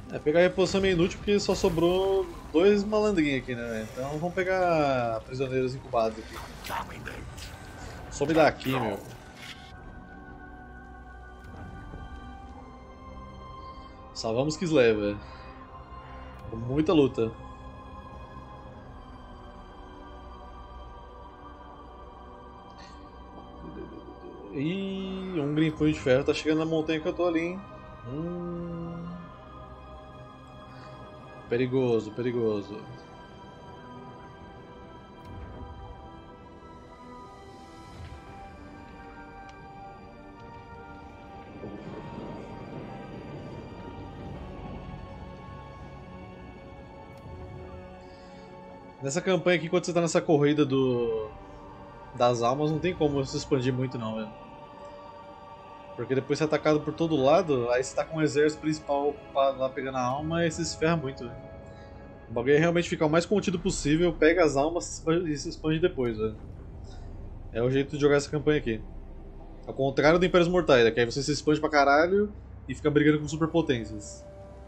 É, pegar a reposição é meio inútil porque só sobrou dois malandrinhos aqui, né? Então vamos pegar prisioneiros incubados aqui. Some daqui, meu. Salvamos Kislev, velho. Com muita luta. Ih, um Grimpunho de Ferro tá chegando na montanha que eu tô ali, hein? Perigoso, perigoso. Nessa campanha aqui, quando você tá nessa corrida das almas, não tem como se expandir muito não, velho. Porque depois você é atacado por todo lado, aí você tá com o exército principal ocupado lá pegando a alma e você se ferra muito, velho. O bagulho é realmente ficar o mais contido possível, pega as almas e se expande depois, velho. É o jeito de jogar essa campanha aqui. Ao contrário do Impérios Mortais, né? Que aí você se expande pra caralho e fica brigando com superpotências.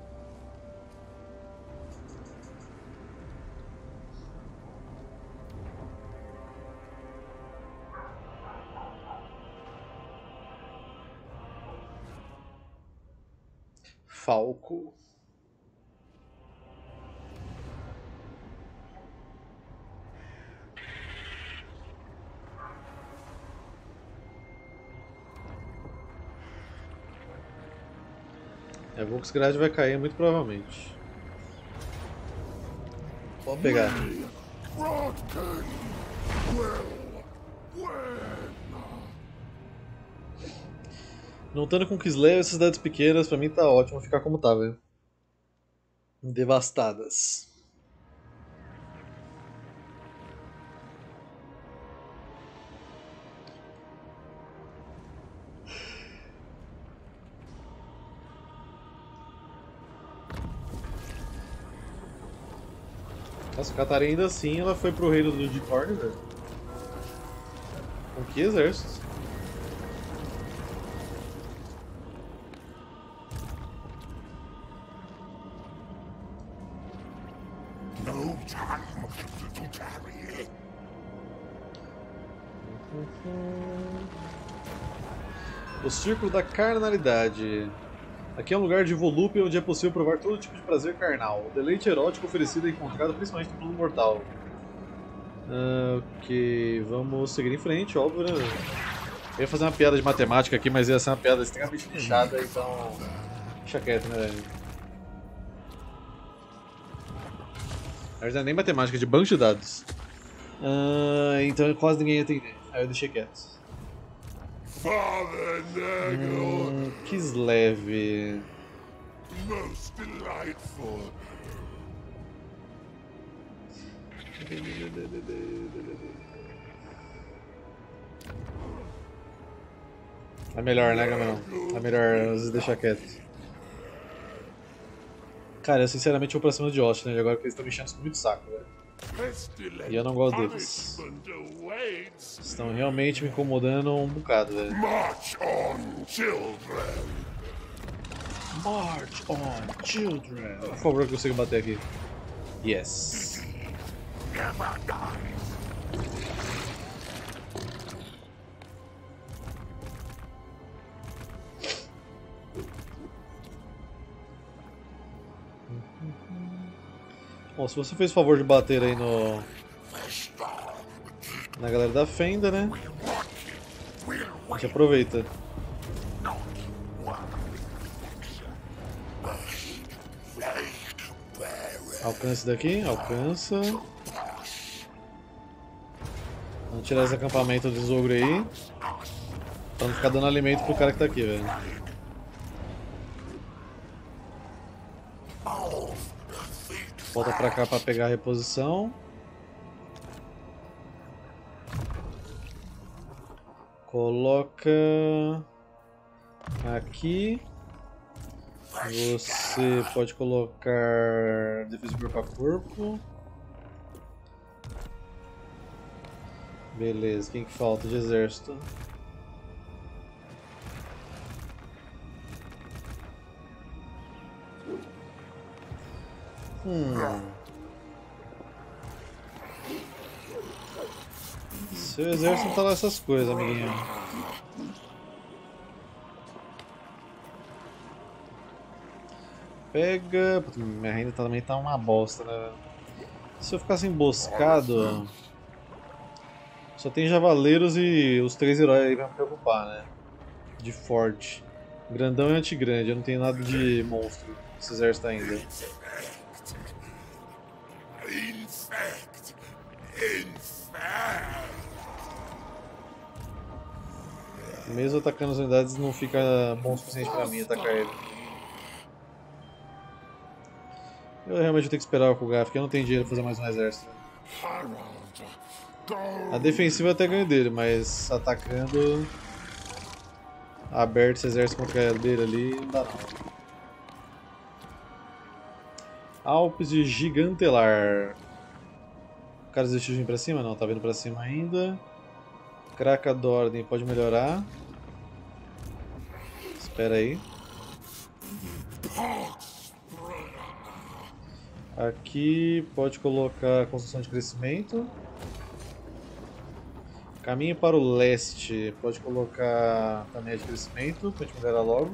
Falco. É, Volksgrad vai cair muito provavelmente. Pode pegar. Não estando com Kislev, essas cidades pequenas, pra mim tá ótimo ficar como tá, velho. Devastadas. Nossa, a Catarina ainda assim ela foi pro reino do Dicorn, velho. Com que exército? No time to tarry. O Círculo da Carnalidade. Aqui é um lugar de volúpia onde é possível provar todo tipo de prazer carnal. O deleite erótico oferecido é encontrado principalmente no plano mortal. Ok, vamos seguir em frente, óbvio, né? Eu ia fazer uma piada de matemática aqui, mas ia ser uma piada extremamente lixada, então. Deixa quieto, né, velho? Na verdade, nem matemática, é de banco de dados. Então quase ninguém ia entender. Aí eu deixei quieto. Father Nagel, Kislev. most delightful. É melhor, né, Gabriel? É melhor deixar quieto. Cara, eu sinceramente vou pra cima de Austin, né? Agora que eles estão me enchendo muito saco, velho. E eu não gosto deles. Estão realmente me incomodando um bocado, velho. March on, children. March on, children. Por favor, eu consigo bater aqui. Yes. Never die. Bom, se você fez o favor de bater aí no na galera da Fenda, né? A gente aproveita. Alcança daqui, alcança. Vamos tirar esse acampamento do Zogro aí. Pra não ficar dando alimento pro cara que tá aqui, velho. Volta pra cá pra pegar a reposição. Coloca aqui. Você pode colocar defesa corpo a corpo. Beleza, quem que falta de exército? Seu exército não tá lá essas coisas, amiguinho. Pega... Puta, minha renda também tá uma bosta, né? Se eu ficasse emboscado... Só tem javaleiros e os 3 heróis aí pra me preocupar, né? De forte. Grandão e antigrande, eu não tenho nada de monstro nesse exército ainda. Infect! Mesmo atacando as unidades, não fica bom o suficiente pra mim atacar ele. Eu realmente vou ter que esperar o Kugaf, porque eu não tenho dinheiro pra fazer mais um exército. A defensiva eu até ganho dele, mas atacando aberto esse exército contra ele dele ali, não dá não. Alpes de Gigantelar. O cara desistiu de vir pra cima? Não, tá vindo pra cima ainda. Krakadorden pode melhorar. Espera aí. Aqui pode colocar construção de crescimento. Caminho para o leste. Pode colocar também de crescimento pra gente melhorar logo.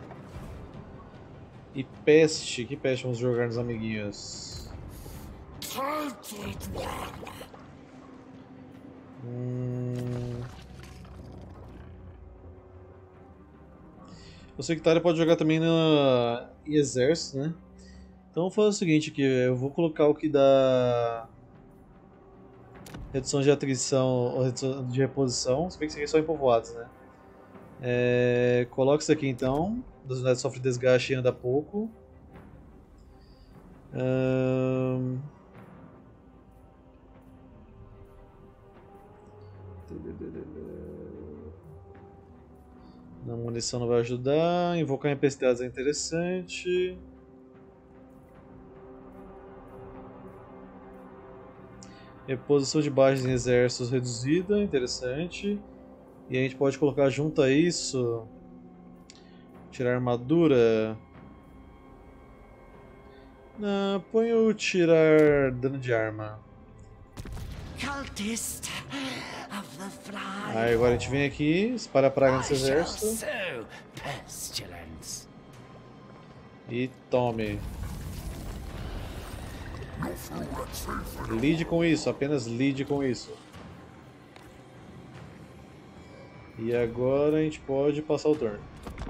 E peste. Que peste vamos jogar nos amiguinhos? O sectário pode jogar também no exército, né? Então vou fazer o seguinte aqui, eu vou colocar o que dá redução de atrição ou redução de reposição, se bem que isso aqui é só em povoados, né? Coloca isso aqui então, das unidades sofrem desgaste e anda pouco. Na munição não vai ajudar, invocar empesteados é interessante. Reposição de baixas em exércitos reduzida, interessante. E a gente pode colocar junto a isso. Tirar armadura. Não, põe o tirar dano de arma. Aí agora a gente vem aqui, espalha a praga nesse exército. E tome. Lide com isso, apenas lide com isso. E agora a gente pode passar o turno.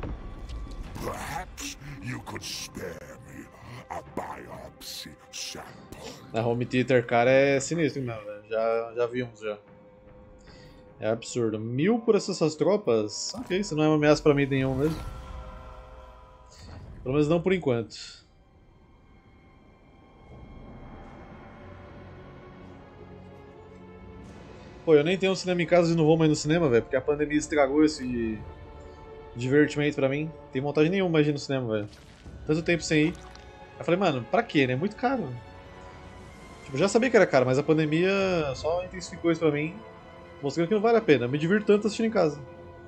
A Home Theater, cara, é sinistro mesmo, né? Já vimos já. É absurdo. 1000 por essas tropas? Ok, isso não é uma ameaça pra mim nenhum mesmo. Pelo menos não por enquanto. Pô, eu nem tenho um cinema em casa e não vou mais no cinema, velho, porque a pandemia estragou esse divertimento pra mim. Não tem vontade nenhuma mais de ir no cinema, velho. Tanto tempo sem ir. Eu falei, mano, pra quê, né? É muito caro. Tipo, eu já sabia que era caro, mas a pandemia só intensificou isso pra mim, mostrando que não vale a pena. Eu me divirto tanto assistindo em casa.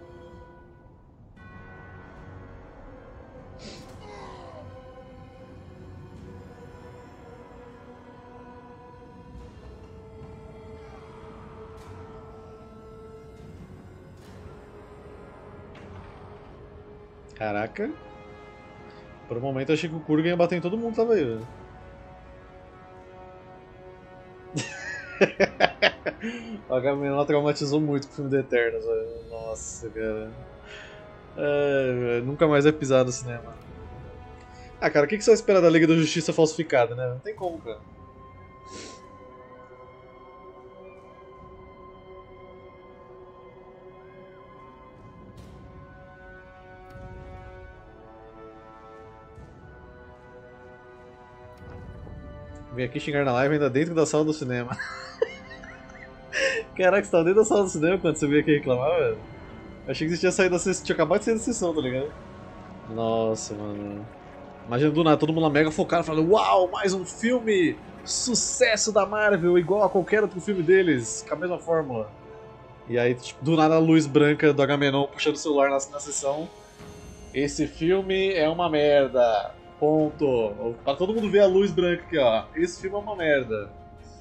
Caraca. Por um momento eu achei que o Kurgan ia bater em todo mundo que tava aí, velho. O Agamenon traumatizou muito com o filme do Eternos, velho. Nossa, cara. Nunca mais vai pisar no cinema. Ah, cara, o que você vai esperar da Liga da Justiça falsificada, né? Não tem como, cara. Vem aqui xingar na live ainda dentro da sala do cinema. Caraca, você tava dentro da sala do cinema quando você veio aqui reclamar, velho? Eu achei que você tinha saído da sessão, tinha acabado de sair da sessão, tá ligado? Nossa, mano. Imagina do nada, todo mundo lá mega focado, falando: uau, mais um filme! Sucesso da Marvel, igual a qualquer outro filme deles, com a mesma fórmula. E aí, tipo, do nada a luz branca do Agamenon puxando o celular na sessão. Esse filme é uma merda. Ponto. Pra todo mundo ver a luz branca aqui, ó. Esse filme é uma merda.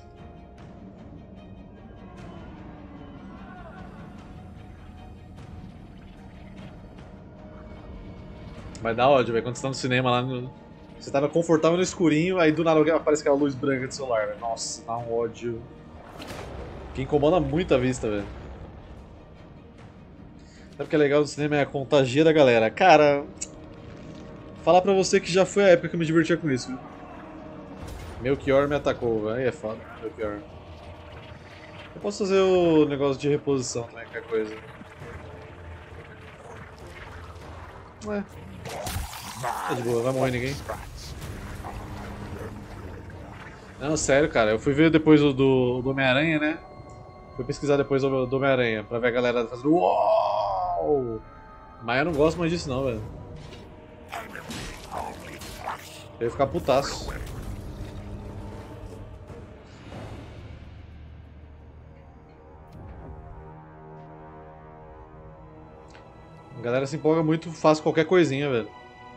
Mas dá ódio, velho. Quando você tá no cinema lá, você tá confortável no escurinho, aí do nada aparece aquela luz branca de celular, velho. Nossa, dá um ódio. Que incomoda muito a vista, velho. Sabe o que é legal do cinema? É a contagia da galera. Cara, falar pra você que já foi a época que eu me divertia com isso, viu? Melchior me atacou, velho. Aí é foda, Melchior. Eu posso fazer o negócio de reposição também, qualquer coisa. Ué. Tá de boa, vai morrer ninguém. Não, sério, cara. Eu fui ver depois do Homem-Aranha, né? Fui pesquisar depois do Homem-Aranha pra ver a galera fazendo uau! Mas eu não gosto mais disso não, velho. Eu ia ficar putaço. A galera se empolga muito, faz qualquer coisinha, velho.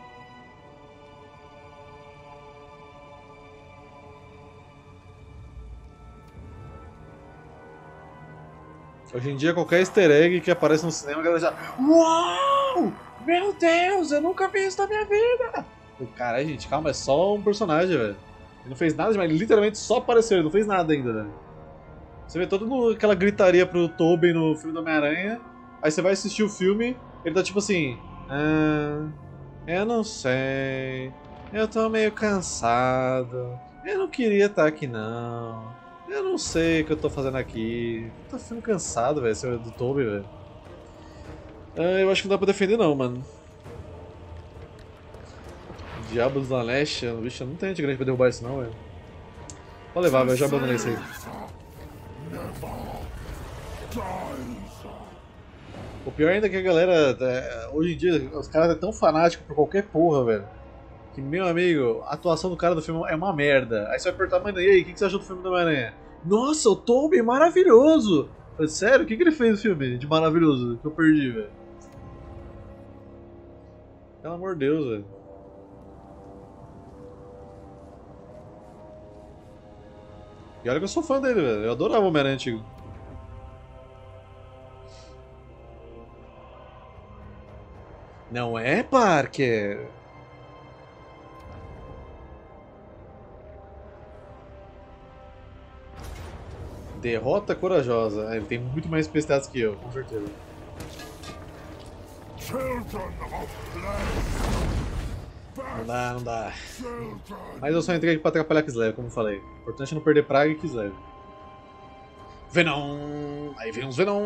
Hoje em dia, qualquer easter egg que aparece no cinema, a galera já... Uau! Meu Deus, eu nunca vi isso na minha vida! Caralho, gente, calma, é só um personagem, velho. Ele não fez nada demais, ele literalmente só apareceu, ele não fez nada ainda, velho. Você vê toda aquela gritaria pro Tobey no filme do Homem-Aranha, aí você vai assistir o filme, ele tá tipo assim... eu não sei... Eu tô meio cansado... Eu não queria estar aqui, não... Eu não sei o que eu tô fazendo aqui. Tô ficando cansado, velho, esse do Tobey, velho. Eu acho que não dá pra defender não, mano. Diabos da Leste, bicho, não tem gente grande pra derrubar isso não, velho. Pode levar, velho, eu já abandonei isso aí. O pior ainda é que a galera, hoje em dia, os caras é tão fanáticos por qualquer porra, velho. Que, meu amigo, a atuação do cara do filme é uma merda. Aí você vai perguntar, mano, e aí, o que você achou do filme do Homem-Aranha? Nossa, o Tobey, maravilhoso! Falei, sério? O que ele fez no filme de maravilhoso que eu perdi, velho? Pelo amor de Deus, velho. E olha que eu sou fã dele, velho. Eu adorava o Homem-Aranha antigo. Não é, Parker? Derrota corajosa. Ele tem muito mais especialidades que eu, com certeza. Não dá, não dá. Mas eu só entrei aqui pra atrapalhar Kislev, como eu falei. O importante é não perder Praga e Kislev. Venom! Aí vem uns Venom.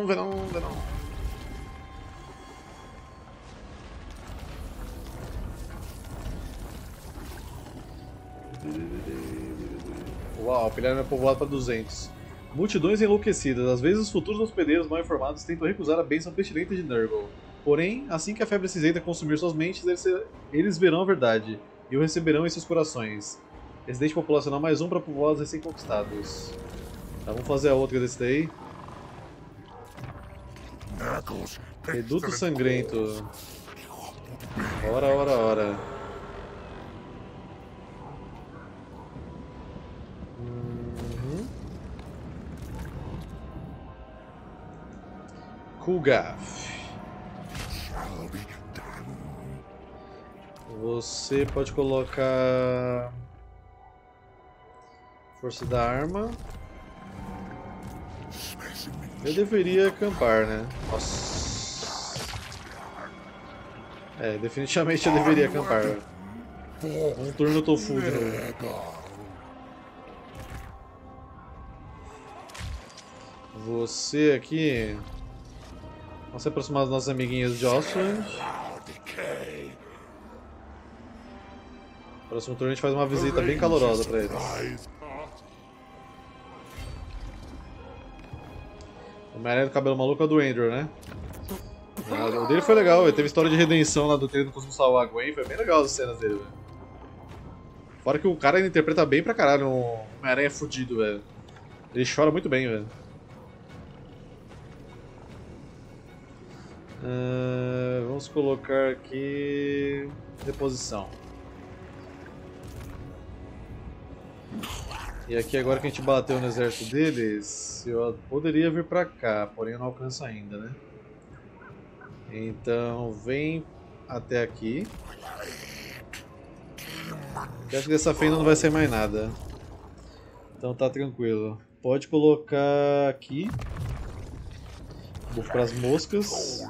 Uau, pilharam meu povoado para 200. Multidões enlouquecidas. Às vezes os futuros hospedeiros mal informados tentam recusar a bênção pestilenta de Nurgle. Porém, assim que a febre cinzenta consumir suas mentes, eles verão a verdade e o receberão em seus corações. Residente populacional mais um para povoados recém-conquistados. Tá, vamos fazer a outra desse daí. Reduto sangrento. Ora. Kulgaf. Você pode colocar força da arma. Eu deveria acampar, né? Nossa. Definitivamente eu deveria acampar. Um turno eu tô full de novo. Você aqui... Vamos se aproximar dos nossos amiguinhos de Ostwind. Próximo turno a gente faz uma visita bem calorosa pra eles. O Homem-Aranha do cabelo maluco é o do Andrew, né? O dele foi legal, ele teve história de redenção lá do que ele não conseguiu salvar a Gwen, foi bem legal as cenas dele, velho. Fora que o cara interpreta bem pra caralho um Homem-Aranha fudido, velho. Ele chora muito bem, velho. Vamos colocar aqui... Reposição. E aqui agora que a gente bateu no exército deles, eu poderia vir pra cá, porém eu não alcanço ainda, né? Então vem até aqui. Eu acho que dessa feira não vai ser mais nada. Então tá tranquilo. Pode colocar aqui. Buff para as moscas.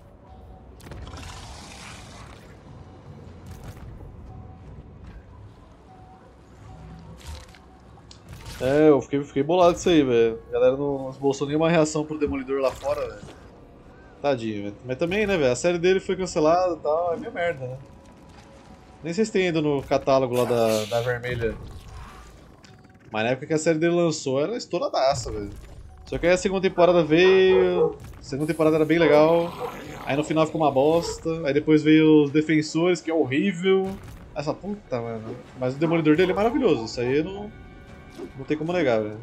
É, eu fiquei bolado com isso aí, velho. A galera não esboçou nenhuma reação pro Demolidor lá fora, velho. Tadinho, velho. Mas também, né, velho? A série dele foi cancelada e tal, é meio merda, né? Nem sei se tem ainda no catálogo lá da Vermelha. Mas na época que a série dele lançou, era estouradaça, velho. Só que aí a segunda temporada veio. A segunda temporada era bem legal. Aí no final ficou uma bosta. Aí depois veio os Defensores, que é horrível. Essa puta, mano. Mas o Demolidor dele é maravilhoso. Isso aí não tem como negar, velho.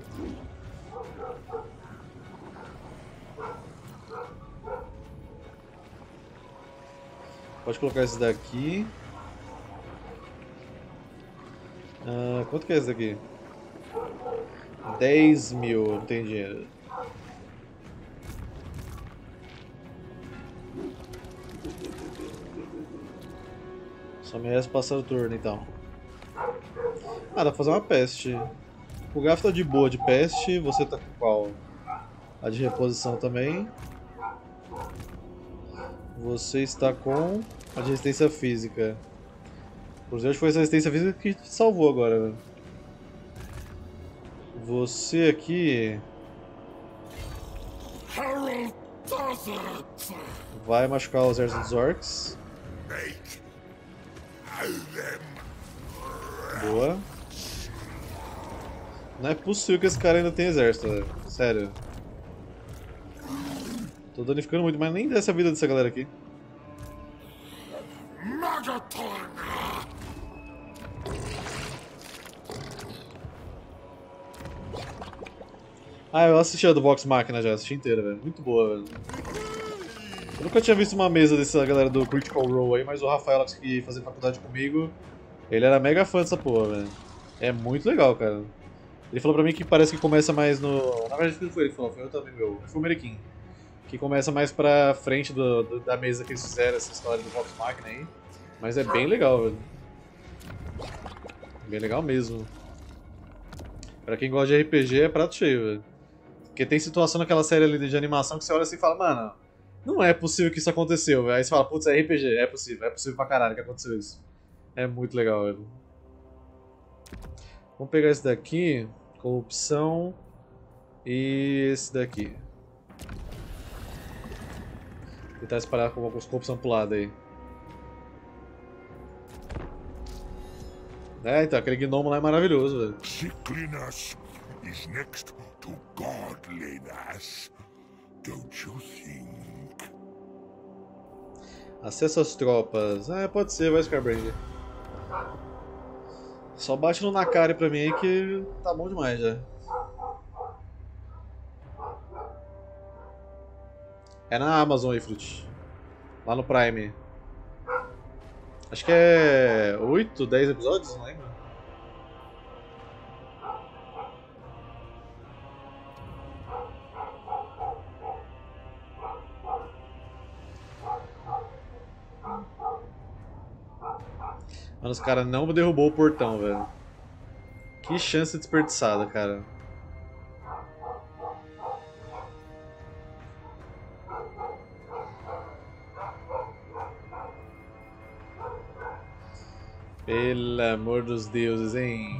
Pode colocar esse daqui. Quanto que é esse daqui? 10 mil, não tem dinheiro. Só me resta passar o turno então. Ah, dá pra fazer uma peste. O Gaf tá de boa de peste, você tá com qual? A de reposição também. Você está com a de resistência física. Por Deus, foi essa resistência física que te salvou agora, velho. Você aqui vai machucar o exército dos orcs. Boa. Não é possível que esse cara ainda tenha exército, velho. Sério. Tô danificando muito, mas nem desce a vida dessa galera aqui. Ah, eu assisti a do Vox Machina já, assisti inteira, velho. Muito boa, velho. Eu nunca tinha visto uma mesa dessa galera do Critical Role aí, mas o Rafael que fazia faculdade comigo, ele era mega fã dessa porra, velho. É muito legal, cara. Ele falou pra mim que parece que começa mais no... Na verdade não foi ele que falou, foi outro amigo meu. Foi o Meriquim. Que começa mais pra frente da mesa que eles fizeram, essa história do Vox Machina aí. Mas é bem legal, velho. Bem legal mesmo. Pra quem gosta de RPG é prato cheio, velho. Porque tem situação naquela série ali de animação que você olha assim e fala, mano, não é possível que isso aconteceu, velho. Aí você fala, putz, é RPG, é possível pra caralho que aconteceu isso. É muito legal, velho. Vamos pegar esse daqui, corrupção, e esse daqui. Tentar espalhar com corrupção pro lado aí. É, então, aquele gnomo lá é maravilhoso, velho. Sickliness is next to godliness, don't you think? Acesso às tropas. Ah, pode ser, vai Scarbrand. Só bate no Nakari pra mim aí que tá bom demais já. É na Amazon aí, Fruit. Lá no Prime. Acho que é 8, 10 episódios, não lembro. Mano, os caras não derrubou o portão, velho. Que chance desperdiçada, cara. Pelo amor dos deuses, hein?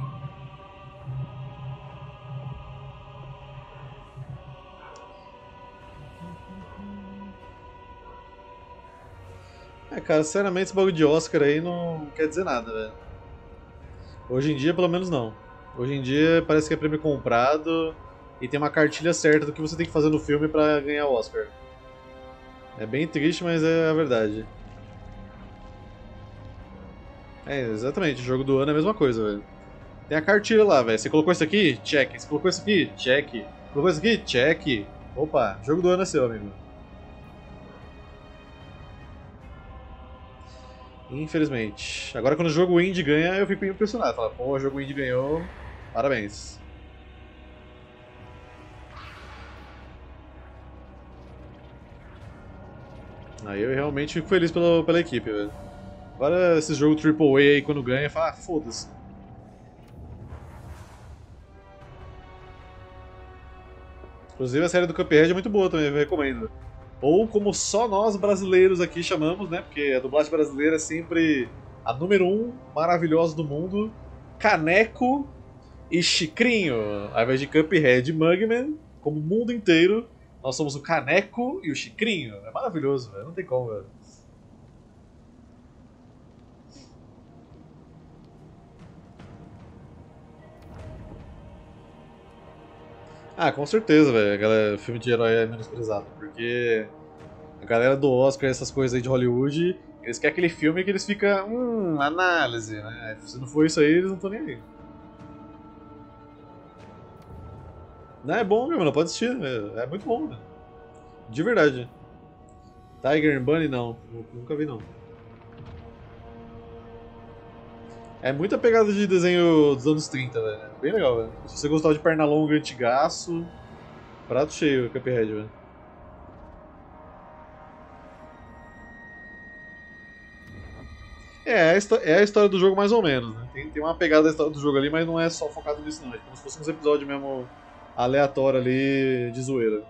É, cara, sinceramente esse bagulho de Oscar aí não quer dizer nada, velho. Hoje em dia, pelo menos não. Hoje em dia parece que é prêmio comprado e tem uma cartilha certa do que você tem que fazer no filme pra ganhar o Oscar. É bem triste, mas é a verdade. É, exatamente, o jogo do ano é a mesma coisa, velho. Tem a cartilha lá, velho. Você colocou isso aqui? Check. Você colocou isso aqui? Check. Colocou isso aqui? Check. Opa, jogo do ano é seu, amigo. Infelizmente. Agora quando o jogo indie ganha, eu fico impressionado. Fala, pô, o jogo indie ganhou. Parabéns. Aí eu realmente fico feliz pela equipe, velho. Agora esse jogo AAA aí quando ganha, fala, ah, foda-se. Inclusive a série do Cuphead é muito boa também, eu recomendo. Ou como só nós brasileiros aqui chamamos, né? Porque a dublagem brasileira é sempre a número 1 maravilhosa do mundo. Caneco e Chicrinho. Ao invés de Cuphead e Mugman, como o mundo inteiro, nós somos o Caneco e o Chicrinho. É maravilhoso, velho. Não tem como, velho. Ah, com certeza, velho. Filme de herói é menosprezado, porque a galera do Oscar, essas coisas aí de Hollywood, eles querem aquele filme que eles ficam, análise, né? Se não for isso aí, eles não estão nem aí. Não, é bom, meu, mano, pode assistir, é muito bom, velho. De verdade. Tiger and Bunny, não. Nunca vi, não. É muita pegada de desenho dos anos 30, velho. Bem legal, velho. Se você gostava de Pernalonga antigaço, prato cheio, Cuphead, velho. É a história do jogo mais ou menos, né? Tem uma pegada da história do jogo ali, mas não é só focado nisso não. É como se fosse uns episódios mesmo aleatório ali de zoeira.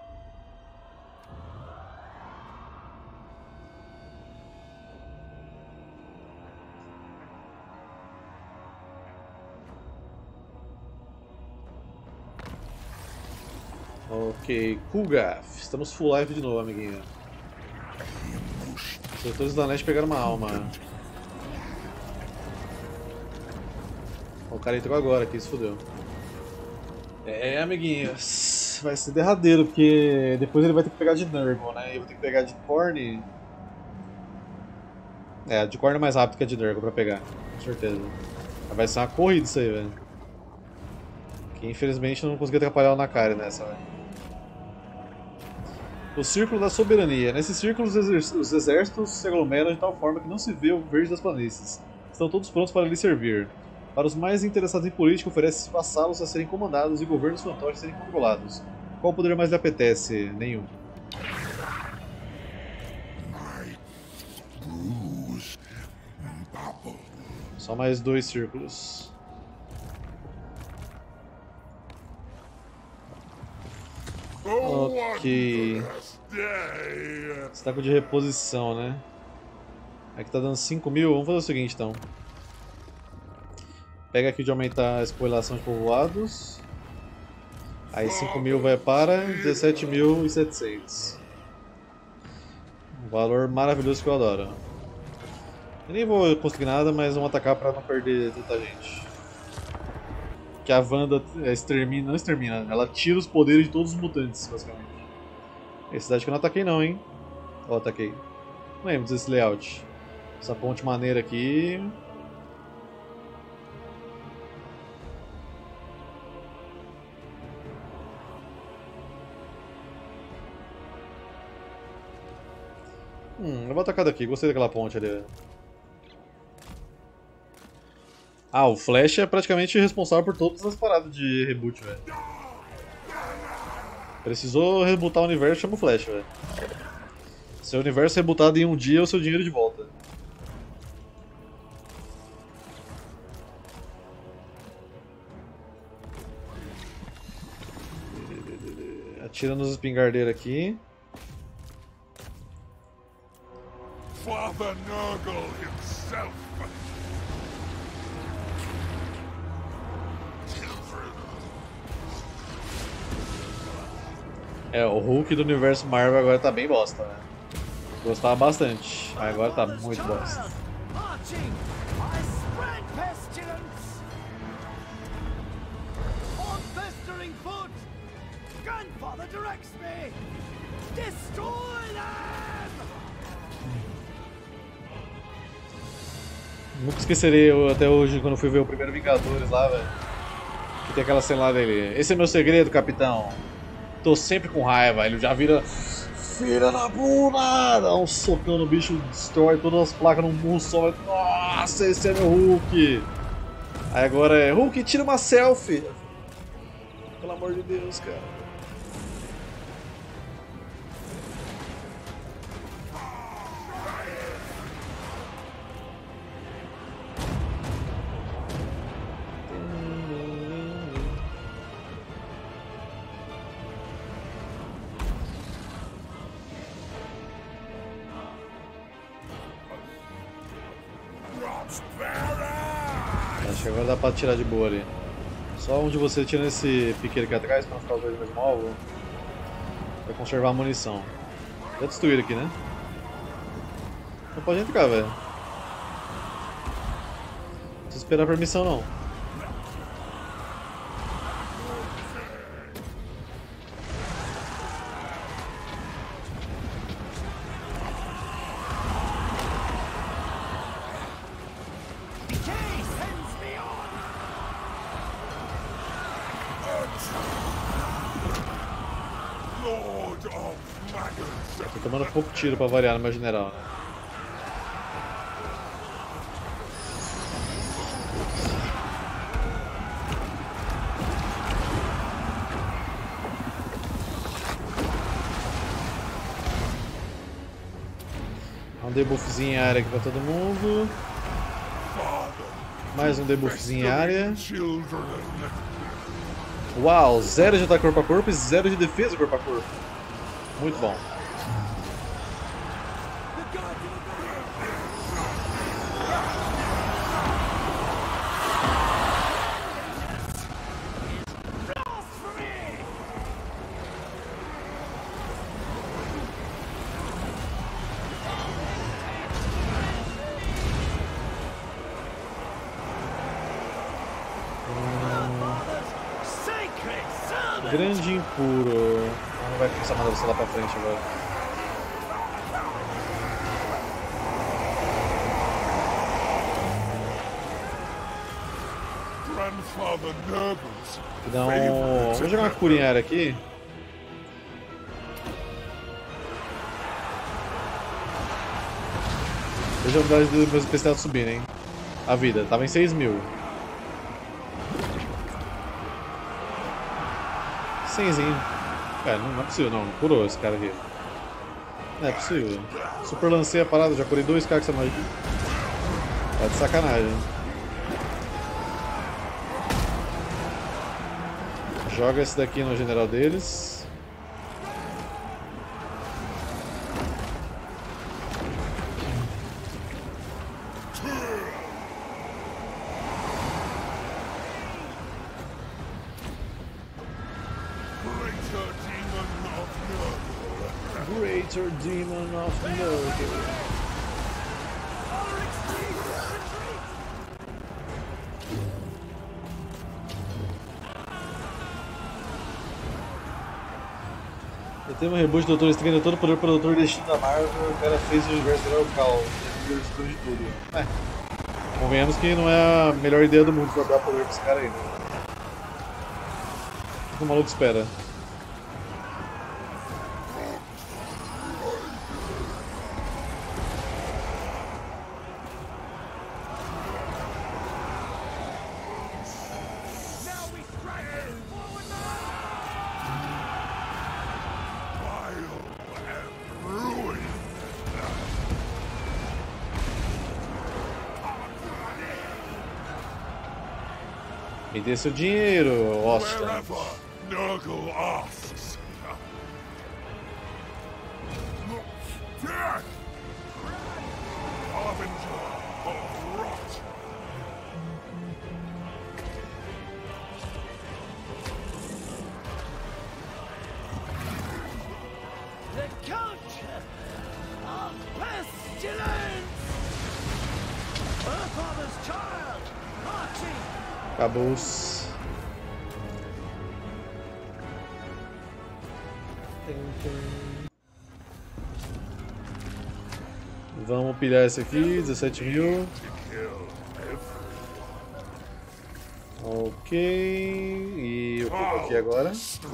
Ok, Kulgaf. Estamos full life de novo, amiguinho. Os setores da NET pegaram uma alma. O cara entrou agora aqui, se fodeu. É, amiguinhos. Vai ser derradeiro, porque depois ele vai ter que pegar de Nurgle, né? Eu vou ter que pegar de Corne. É, de Corne é mais rápido que a de Nurgle pra pegar, com certeza. Vai ser uma corrida isso aí, velho. Que infelizmente não consegui atrapalhar o Nakari nessa, velho. O Círculo da Soberania. Nesse círculo, os exércitos se aglomeram de tal forma que não se vê o verde das planícies. Estão todos prontos para lhe servir. Para os mais interessados em política, oferece-se vassalos a serem comandados e governos fantoches a serem controlados. Qual poder mais lhe apetece? Nenhum. Só mais 2 círculos. Ok. Destaque de reposição, né? Aqui tá dando 5.000. Vamos fazer o seguinte então. Pega aqui de aumentar a espoliação de povoados. Aí 5.000 vai para 17.700. Um valor maravilhoso que eu adoro. Eu nem vou conseguir nada, mas vamos atacar pra não perder tanta gente. Que a Wanda não extermina, ela tira os poderes de todos os mutantes, basicamente. Essa cidade que eu não ataquei não, hein? Ó, ataquei. Não lembro desse layout. Essa ponte maneira aqui. Eu vou atacar daqui, gostei daquela ponte ali. Ah, o Flash é praticamente responsável por todas as paradas de reboot, velho. Precisou rebootar o universo, chama o Flash, velho. Se o universo é rebutado em um dia, é o seu dinheiro de volta. Atira nos espingardeiros aqui. Father Nurgle himself. É, o Hulk do universo Marvel agora tá bem bosta, né? Gostava bastante, mas agora tá muito bosta. Nunca esquecerei até hoje quando fui ver o primeiro Vingadores lá, velho. Que tem aquela cena lá dele. Esse é meu segredo, capitão. Tô sempre com raiva. Ele já vira. Filha da bunda! Dá um socão no bicho, destrói todas as placas num murro só. Nossa, esse é meu Hulk! Aí agora é. Hulk, tira uma selfie! Pelo amor de Deus, cara. Acho que agora dá pra atirar de boa ali. Só onde você tira esse piqueiro aqui atrás pra não ficar os dois no mesmo alvo. Pra conservar a munição. Já destruíram aqui, né? Não pode entrar, velho. Não precisa esperar permissão não. Tô tomando pouco tiro pra variar no meu general, né? Um debuffzinho em área aqui pra todo mundo. Mais um debuffzinho em área. Uau, 0 de ataque corpo a corpo e 0 de defesa corpo a corpo. Muito bom. Grande impuro. Não vai começar a mandar você lá pra frente agora. Então, vou jogar uma cura em área aqui. Deixa a unidade do meu especial subindo, hein? A vida, tava em 6.000. Simzinho. Cara, não é possível não curou esse cara aqui. Não é possível. Super lancei a parada, já curei 2 caras com essa magia. Tá de sacanagem. Joga esse daqui no general deles. Greater Demon of Nurgle. Eu tenho um reboot do Doutor Estranho, todo o poder para o Doutor Destino da Marvel. O cara fez o universo virar o caos. Ele destruiu de tudo. Convenhamos que não é a melhor ideia do mundo pra dar poder pra esse cara aí, né? O que o maluco espera? Me dê seu dinheiro, Austin. Nurgle asks. Death! Harbinger of rot. The culture of pestilence! Her father's child, marching! Acabou-se. Vamos pilhar esse aqui, 17.000. Ok. E o que tá aqui agora?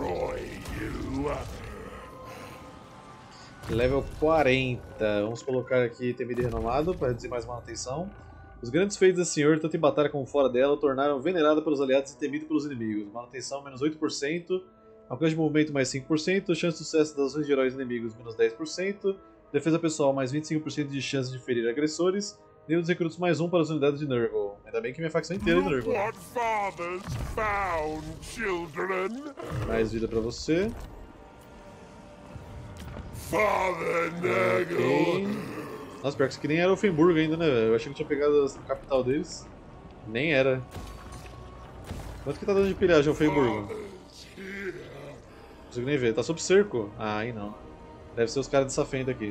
Level 40. Vamos colocar aqui item de renomado para reduzir mais manutenção. Os grandes feitos da Senhor, tanto em batalha como fora dela, o tornaram venerada pelos aliados e temido pelos inimigos. Manutenção menos 8%, alcance de movimento mais 5%, chance de sucesso das ações de heróis inimigos menos 10%, defesa pessoal mais 25% de chance de ferir agressores, nível dos recrutos mais 1 para as unidades de Nurgle. Ainda bem que minha facção inteira é de Nurgle. Mais vida pra você. Father Nurgle. Okay. Nossa, pior que isso aqui nem era Offenburg ainda, né, velho? Eu achei que tinha pegado a capital deles. Nem era. Quanto que tá dando de pilhagem Offenburg? Não consigo nem ver. Tá sob cerco? Ah, aí não. Deve ser os caras dessa fenda aqui.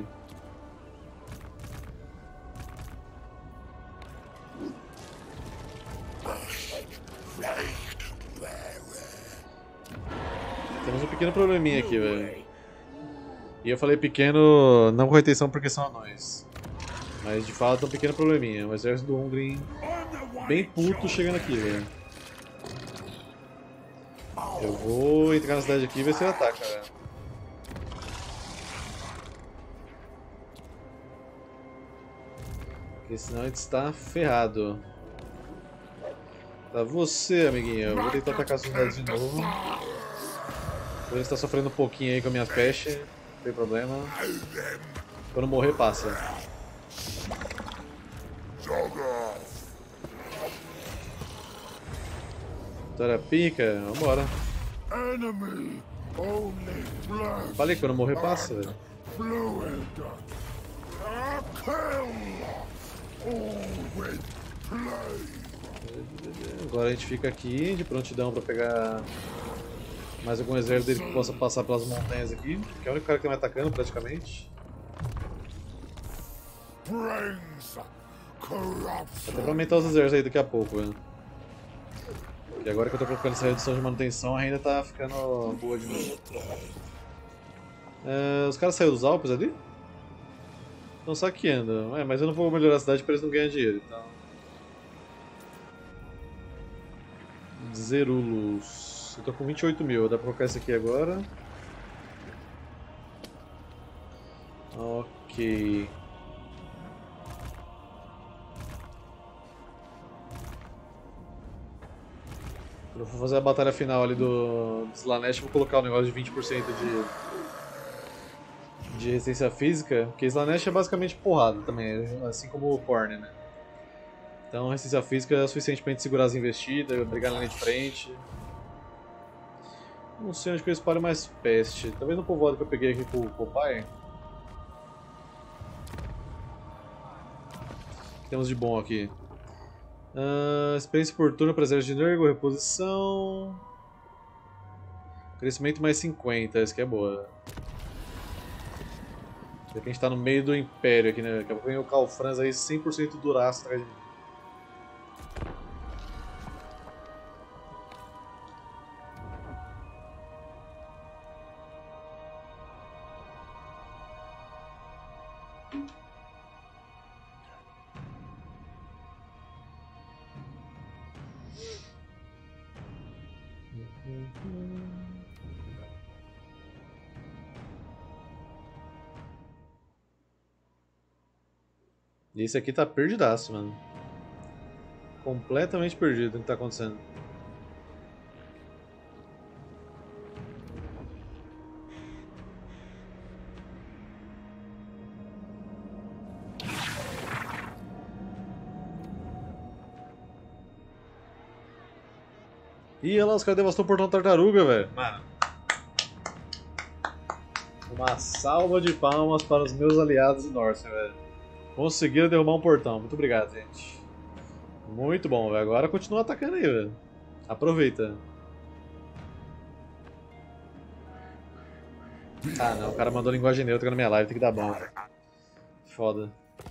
Temos um pequeno probleminha aqui, velho. E eu falei pequeno, não com retenção porque são anões. Mas de fato é um pequeno probleminha. O exército do Ungrim bem puto chegando aqui, velho. Eu vou entrar na cidade aqui e ver se ele ataca, velho. Porque senão a gente está ferrado. Tá, você, amiguinho. Eu vou tentar atacar as unidades de novo. Ele está sofrendo um pouquinho aí com a minha peste. Não tem problema. Quando morrer, passa. Vitória pica, vambora. Falei que quando morrer, passa, velho. Agora a gente fica aqui de prontidão pra pegar mais algum exército dele que possa passar pelas montanhas aqui, que é o único cara que tá me atacando praticamente. Até pra aumentar os exércitos aí daqui a pouco, velho. E agora que eu tô colocando essa redução de manutenção, ainda tá ficando boa de novo. Os caras saíram dos Alpes ali? Estão saqueando, mas eu não vou melhorar a cidade pra eles não ganharem dinheiro, então... Zerulus. Eu tô com 28 mil, dá pra colocar esse aqui agora. Ok. Quando eu for fazer a batalha final ali do Slaanesh, vou colocar o negócio de 20% de resistência física, porque Slaanesh é basicamente porrada também, assim como o Khorne, né? Então resistência física é suficientemente segurar as investidas, brigar na linha de frente. Não sei onde que eu espalho mais peste. Tá vendo o povoado que eu peguei aqui com o pai? O que temos de bom aqui? Experiência por turno para exército de energo, reposição. Crescimento mais 50, essa que é boa. Aqui a gente tá no meio do império aqui, né? Daqui a pouco vem o Calfrans aí 100% duraço atrás de mim. E esse aqui tá perdidaço, mano. Completamente perdido o que tá acontecendo. Ih, olha lá, os caras devastaram o portão tartaruga, velho. Mano. Uma salva de palmas para os meus aliados do norte, velho. Conseguiram derrubar um portão. Muito obrigado, gente. Muito bom, velho. Agora continua atacando aí, velho. Aproveita. Ah, não. O cara mandou linguagem neutra na minha live. Tem que dar bom. Foda.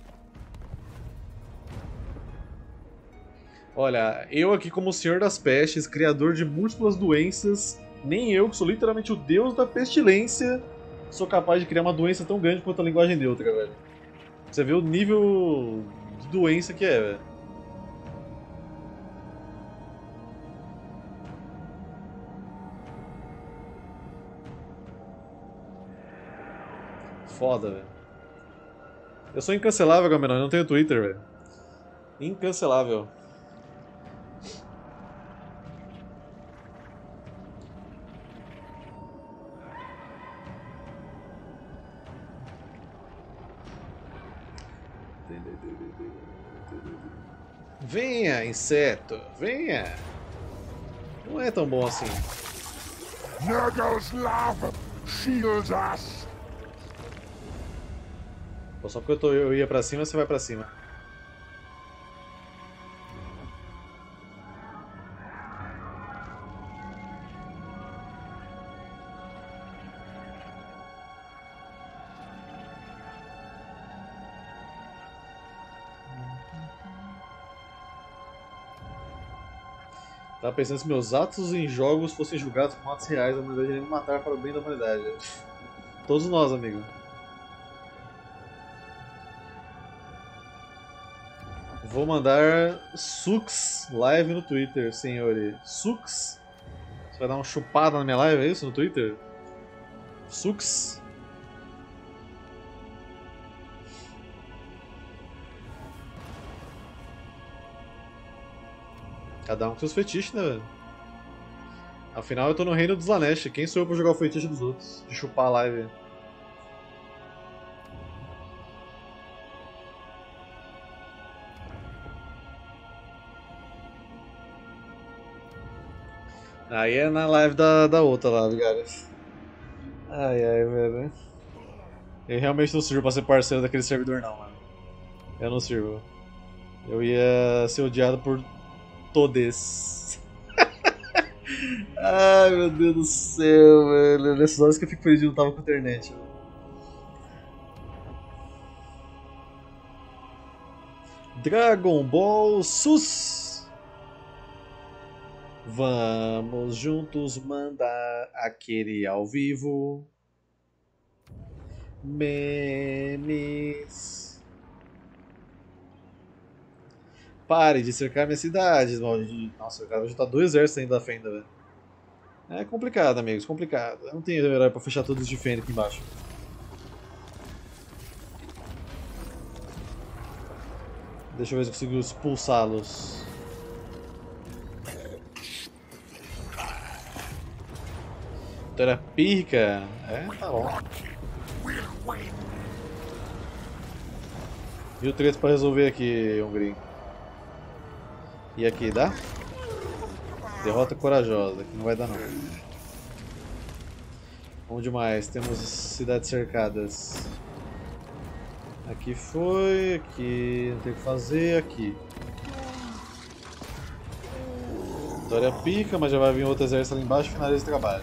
Olha, eu aqui como o Senhor das Pestes, criador de múltiplas doenças, nem eu, que sou literalmente o deus da pestilência, sou capaz de criar uma doença tão grande quanto a linguagem neutra, velho. Você vê o nível de doença que é, velho. Foda, velho. Eu sou incancelável, Gamerão, eu não tenho Twitter, velho. Incancelável. Venha, inseto, venha! Não é tão bom assim. Nurgle's love shields us. Pô, só porque eu ia pra cima, você vai pra cima. Tava pensando se meus atos em jogos fossem julgados como atos reais, a humanidade iria me matar para o bem da humanidade. Todos nós, amigo. Vou mandar Sux live no Twitter, senhores. Sux? Você vai dar uma chupada na minha live, é isso? No Twitter? Sux? Cada um com seus fetiches, né, velho? Afinal, eu tô no reino dos Slanesh. Quem sou eu pra jogar o fetiche dos outros? De chupar a live. Aí é na live da outra lá, cara. Ai, ai, velho. Eu realmente não sirvo pra ser parceiro daquele servidor, não, mano. Eu não sirvo. Eu ia ser odiado por todos. Ai, meu Deus do céu, velho. Nessas horas que eu fico feliz de não tava com internet. Velho. Dragon Ball SUS. Vamos juntos mandar aquele ao vivo. Memes. Pare de cercar minhas cidades, maldito. Nossa, o cara vai juntar 2 exércitos ainda da Fenda, velho. É complicado, amigos, complicado. Eu não tenho herói pra fechar todos de Fenda aqui embaixo. Deixa eu ver se eu consigo expulsá-los. Vitória Pirca? É, tá bom. 1003 pra resolver aqui, Hungria. E aqui, dá? Derrota corajosa, aqui não vai dar não. Onde mais? Temos cidades cercadas. Aqui foi, aqui não tem o que fazer, aqui. Vitória pica, mas já vai vir outro exército ali embaixo e finaliza esse trabalho.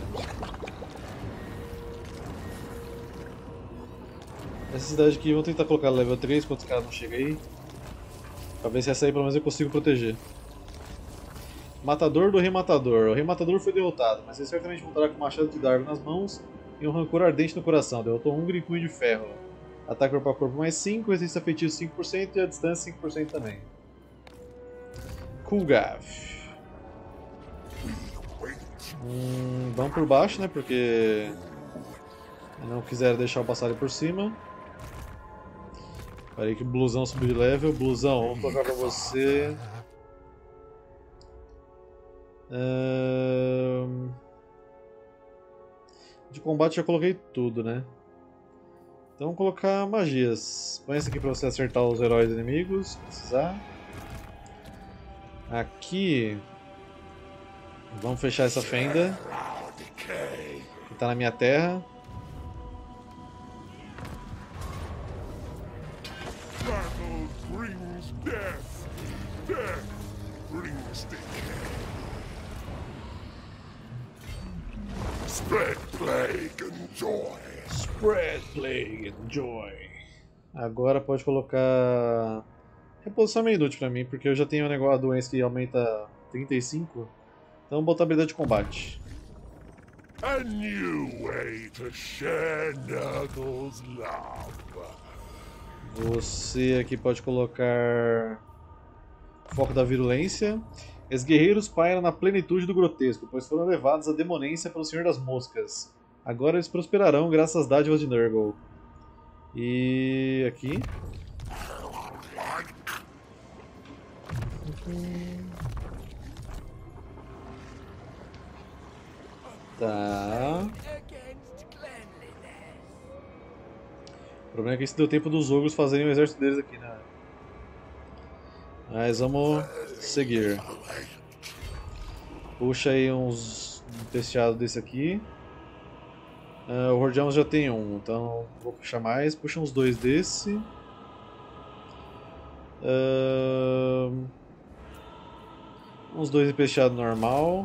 Essa cidade aqui, vamos tentar colocar level 3 enquanto os caras não chegam aí. Pra ver se essa aí pelo menos eu consigo proteger. Matador do Rei Matador. O Rei Matador foi derrotado, mas ele certamente voltará com o machado de Darwin nas mãos e um rancor ardente no coração. Derrotou Hungry em punho de ferro. Ataque corpo a corpo mais 5, resistência a feitiço 5% e a distância 5% também. Kulgav. Vamos por baixo, né? Porque não quiseram deixar eu passar ali por cima. Parei que o Blusão subiu de level. Blusão, vamos colocar pra você. De combate já coloquei tudo, né? Então vamos colocar magias. Põe esse aqui pra você acertar os heróis inimigos, se precisar. Aqui vamos fechar essa fenda que tá na minha terra. Battle brings death. Death brings decay. Spread plague and joy. Spread plague and joy. Agora pode colocar reposição meio inútil pra mim, porque eu já tenho um negócio, a doença que aumenta 35. Então vou botar habilidade de combate. A new way to share Nurgle's love. Você aqui pode colocar foco da virulência. Os guerreiros pairam na plenitude do grotesco, pois foram levados à demonência pelo Senhor das Moscas. Agora eles prosperarão graças às dádivas de Nurgle. E aqui. Tá. O problema é que isso deu tempo dos ogros fazerem o exército deles aqui, né? Mas vamos seguir. Puxa aí um testeado desse aqui. O Hordiamos já tem um, então vou puxar mais. Puxa uns 2 desse. Uns 2 empesteados normal.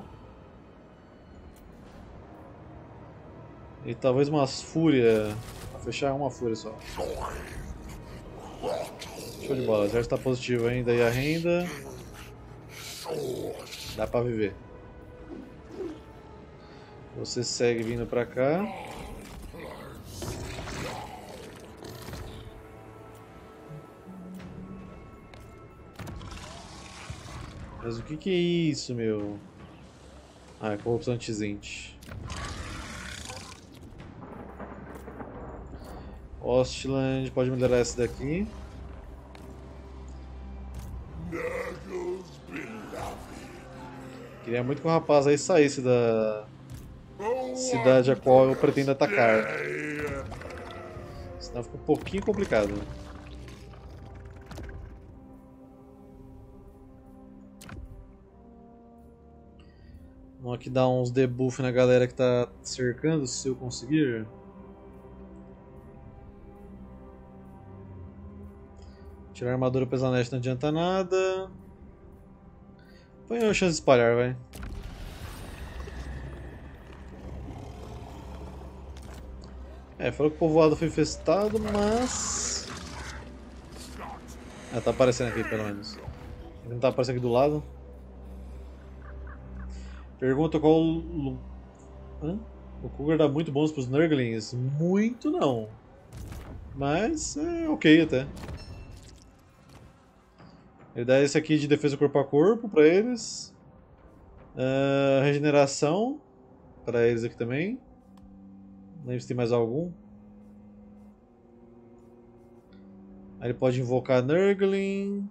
E talvez umas fúria. Vou fechar uma fúria só. Show de bola, já está positivo ainda e a renda. Dá pra viver. Você segue vindo pra cá. Mas o que é isso, meu? Ah, é corrupção antizente. Ostland, pode melhorar essa daqui. Queria muito que o rapaz aí saísse da cidade a qual eu pretendo atacar. Senão fica um pouquinho complicado. Vamos aqui dar uns debuff na galera que tá cercando, se eu conseguir. Tirar a armadura pesanete não adianta nada. Põe a chance de espalhar, vai. Falou que o povoado foi infestado, mas... tá aparecendo aqui pelo menos. Ele não tá aparecendo aqui do lado. Pergunta qual... O Cougar dá muito bons pros Nurglings? Muito não. Mas é ok até. Ele dá esse aqui de defesa corpo a corpo pra eles. Regeneração pra eles aqui também. Não lembro se tem mais algum. Aí ele pode invocar Nurgling.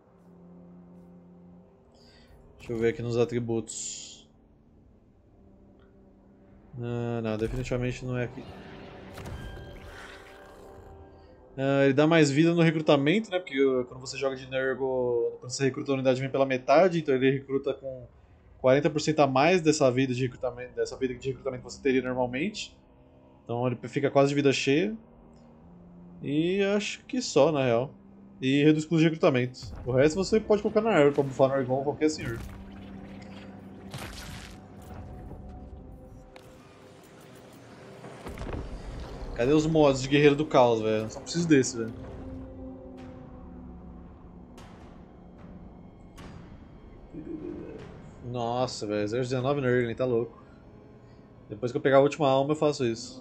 Deixa eu ver aqui nos atributos. Não, definitivamente não é aqui. Ele dá mais vida no recrutamento, né? Porque quando você joga de Nurgle, quando você recruta a unidade vem pela metade, então ele recruta com 40% a mais dessa vida de recrutamento, que você teria normalmente. Então ele fica quase de vida cheia. E acho que só, na real. E reduz o custo de recrutamento. O resto você pode colocar na árvore, pra bufar no Argon ou qualquer senhor. Cadê os mods de Guerreiro do Caos, velho? Só preciso desse, velho. Nossa, velho. 019 Nurgling, tá louco. Depois que eu pegar a última alma, eu faço isso.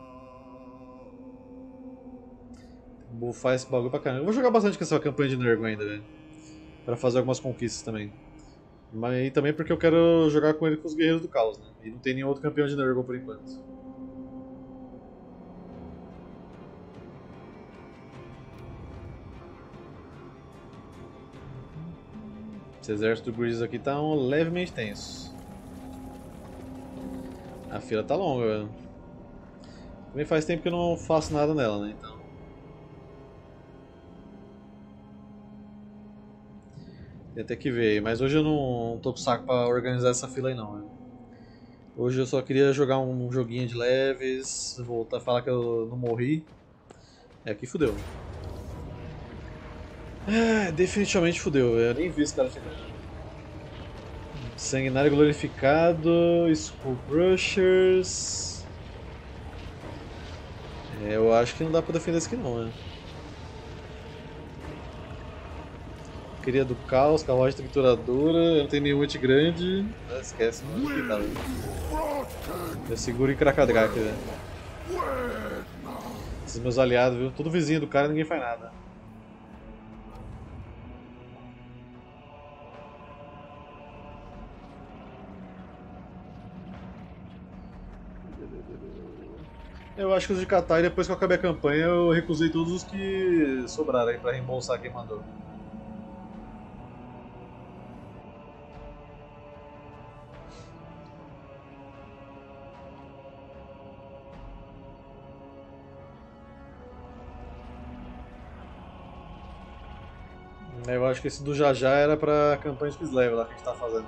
Buffar esse bagulho pra caramba. Eu vou jogar bastante com essa campanha de Nurgle ainda, velho. Pra fazer algumas conquistas também. Mas também porque eu quero jogar com ele com os Guerreiros do Caos, né? E não tem nenhum outro campeão de Nurgle por enquanto. Esse exército do Grease aqui tá levemente tenso. A fila tá longa, velho. Também faz tempo que eu não faço nada nela, né? Então. Tem até que ver, mas hoje eu não tô com saco pra organizar essa fila aí não, velho. Hoje eu só queria jogar um joguinho de leves, voltar a falar que eu não morri. Aqui fudeu. Definitivamente fudeu, eu nem vi esse cara chegar. Sanguinário glorificado, Skull Crushers. Eu acho que não dá pra defender esse aqui não, né? Cria do Caos, Carruagem Trituradora, eu não tenho nenhum ult grande. Esquece, não é tá, eu seguro em Krakadraak, velho. Esses meus aliados, viu? Tudo vizinho do cara e ninguém faz nada. Eu acho que os de Katai, depois que eu acabei a campanha, eu recusei todos os que sobraram aí pra reembolsar quem mandou. Eu acho que esse do Jajá era pra campanha de Kislev lá que a gente tá fazendo.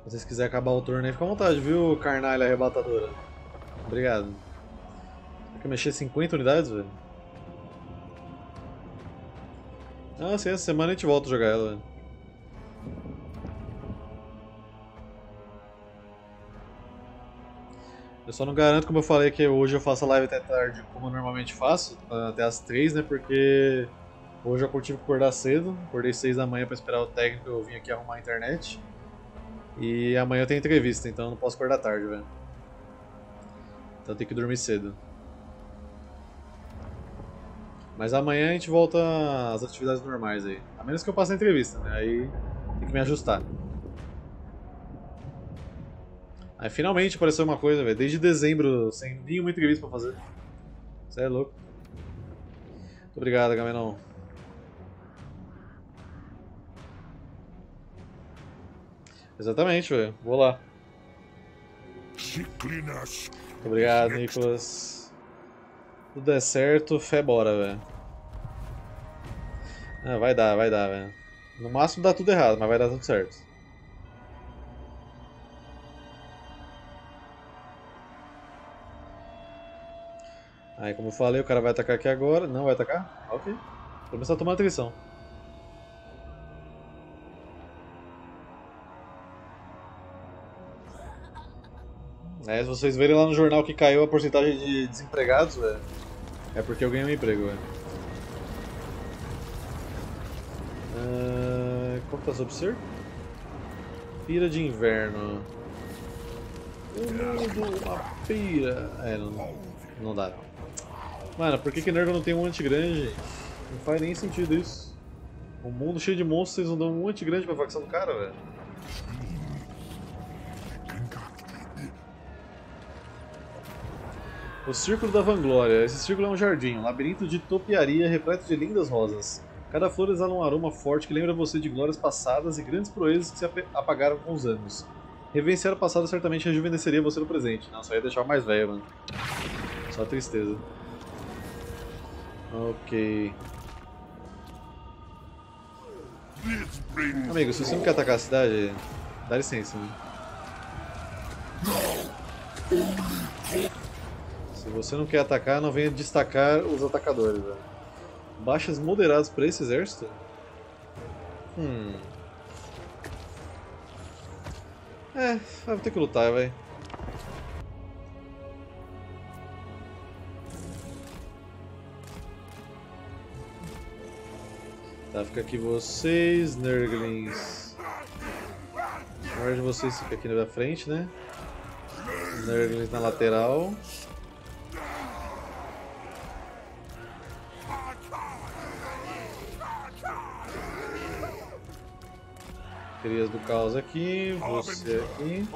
Se vocês quiserem acabar o turno aí, fica à vontade, viu, carnalha arrebatadora. Obrigado. Tem que mexer 50 unidades, velho? Ah, sim, essa semana a gente volta a jogar ela, velho. Eu só não garanto, como eu falei, que hoje eu faço a live até tarde, como eu normalmente faço, até as 3, né, porque hoje eu tive que acordar cedo, acordei 6 da manhã pra esperar o técnico, eu vim aqui arrumar a internet. E amanhã eu tenho entrevista, então eu não posso acordar tarde, velho. Então eu tenho que dormir cedo. Mas amanhã a gente volta às atividades normais aí. A menos que eu passe a entrevista, né, aí tem que me ajustar. Aí finalmente apareceu uma coisa, velho. Desde dezembro, sem nenhuma entrevista pra fazer. Você é louco. Muito obrigado, Gamenon. Exatamente, velho. Vou lá. Sickliness. Muito obrigado, Nicolas. Tudo der certo, fé bora, velho. Ah, vai dar, velho. No máximo dá tudo errado, mas vai dar tudo certo. Aí, como eu falei, o cara vai atacar aqui agora. Não vai atacar? Ok. Vou começar a tomar atenção. É, se vocês verem lá no jornal que caiu a porcentagem de desempregados, velho, é porque eu ganhei um emprego, velho. Qual que tá sob cerco? Pira de inverno. Uma pira. É, não dá não. Mano, por que Nergal não tem um anti-grande, gente? Não faz nem sentido isso. Um mundo cheio de monstros, vocês não dão um anti-grande pra facção do cara, velho. O Círculo da Vanglória. Esse círculo é um jardim, um labirinto de topiaria repleto de lindas rosas. Cada flor exala um aroma forte que lembra você de glórias passadas e grandes proezas que se apagaram com os anos. Reverenciar o passado certamente rejuvenesceria você no presente. Não, só ia deixar o mais velho, mano. Só tristeza. Ok. Amigo, se você não quer atacar a cidade, dá licença, né? Se você não quer atacar, não venha destacar os atacadores, velho. Baixas moderadas para esse exército? Vou ter que lutar, velho. Tá, fica aqui vocês, Nurglings. A maioria de vocês fica aqui na frente, né? Nurglings na lateral. Crias do caos aqui, você aqui.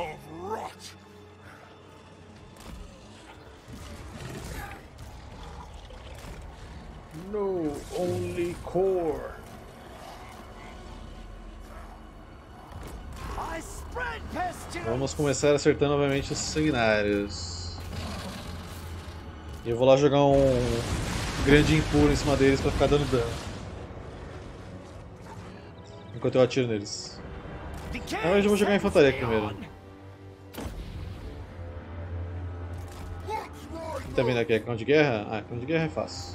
No, only core. Vamos começar acertando novamente os sanguinários. E eu vou lá jogar um grande impuro em cima deles pra ficar dando dano. Enquanto eu atiro neles. Na verdade eu vou jogar infantaria aqui primeiro. Quem tá vendo aqui? É cão de guerra? Ah, cão de guerra é fácil.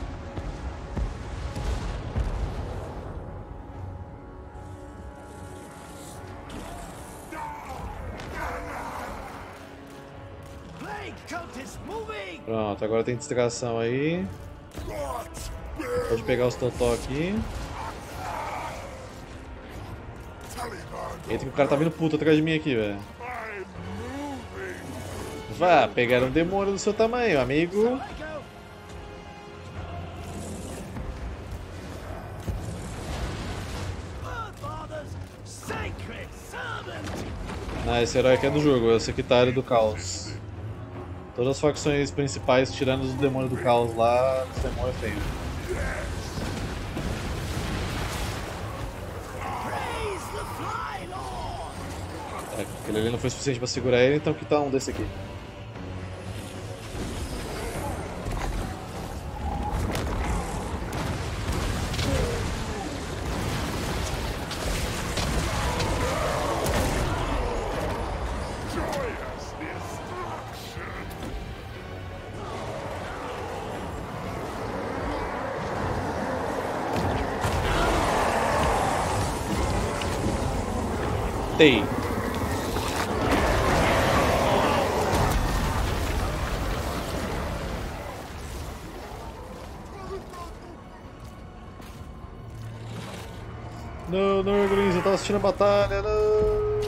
Pronto, agora tem distração aí. Pode pegar os totó aqui. Eita, que o cara tá vindo puto atrás de mim aqui, velho. Vá, pegaram um demônio do seu tamanho, amigo. Ah, esse herói aqui é do jogo, é o Sectário do Caos. Todas as facções principais, tirando os demônios do caos lá, os demônios tem. Aquele ali não foi suficiente pra segurar ele, então que tal um desse aqui? Matei. Não, Nurglings, eu tava assistindo a batalha, não.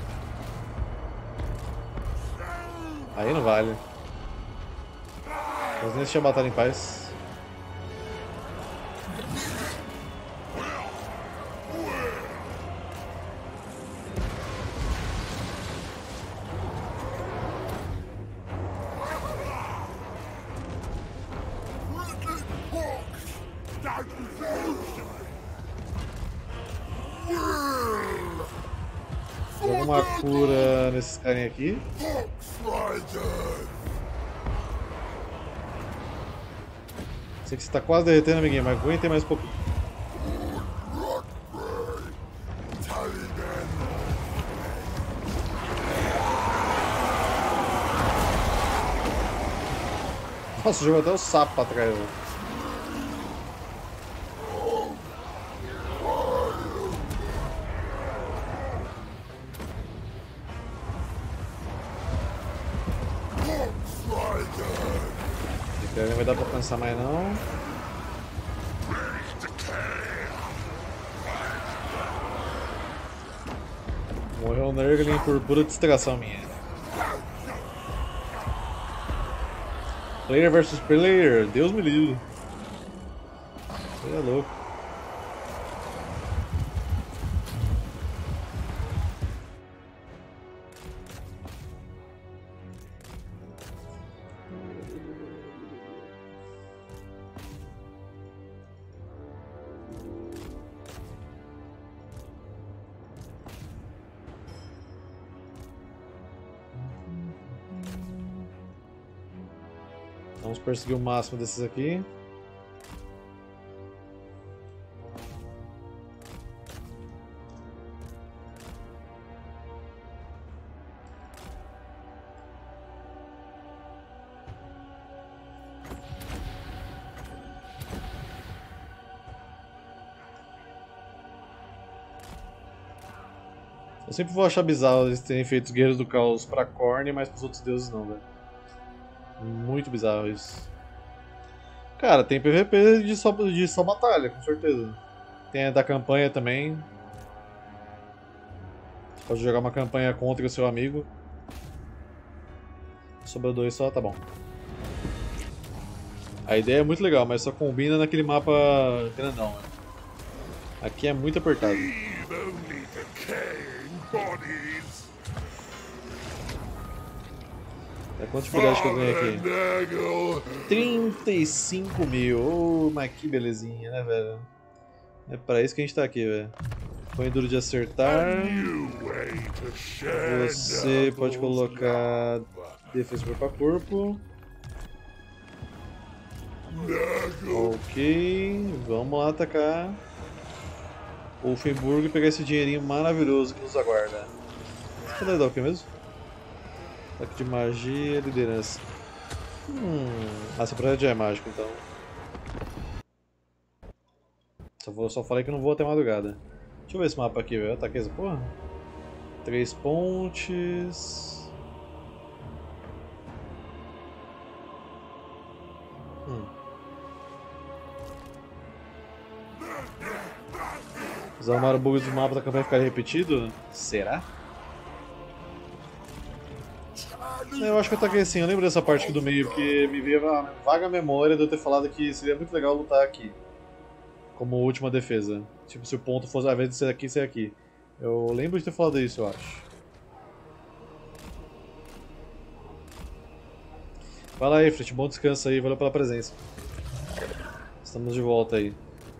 Aí não vale. Mas nem assistir a batalha em paz. Joga uma cura nesses carinha aqui. Sei que você tá quase derretendo, amiguinho, mas aguentem mais um pouco. Nossa, jogou até o sapo pra trás, velho. Não vai dar pra alcançar mais não. Morreu o Nurgling por pura distração minha. Player versus player, Deus me livre. Você é louco. Vamos perseguir o máximo desses aqui. Eu sempre vou achar bizarro eles terem feito os Guerreiros do Caos pra Khorne, mas pros outros deuses não, velho. Muito bizarro isso. Cara, tem PVP de só batalha, com certeza. Tem a da campanha também. Você pode jogar uma campanha contra o seu amigo. Sobrou 2 só, tá bom. A ideia é muito legal, mas só combina naquele mapa grandão. Né? Aqui é muito apertado. É quanto de dificuldade que eu ganhei aqui? 35 mil. Oh, mas que belezinha, né, velho? É pra isso que a gente tá aqui, velho. Põe duro de acertar. Você pode colocar defesa corpo a corpo. Ok, vamos lá atacar Ulfenburg e pegar esse dinheirinho maravilhoso que nos aguarda. Cadê o que mesmo? Ataque de magia, liderança. Essa projeto já é mágico, então. Só falei que não vou até madrugada. Deixa eu ver esse mapa aqui, velho. Ataque essa porra. 3 pontes. Usar o bug do mapa da campanha ficar repetido? Será? Eu acho que eu ataquei assim, eu lembro dessa parte aqui do meio, porque me veio a vaga memória de eu ter falado que seria muito legal lutar aqui. Como última defesa. Tipo, se o ponto fosse, ao invés de ser aqui, ser aqui. Eu lembro de ter falado isso, eu acho. Vai lá, Ifrit, bom descanso aí, valeu pela presença. Estamos de volta aí.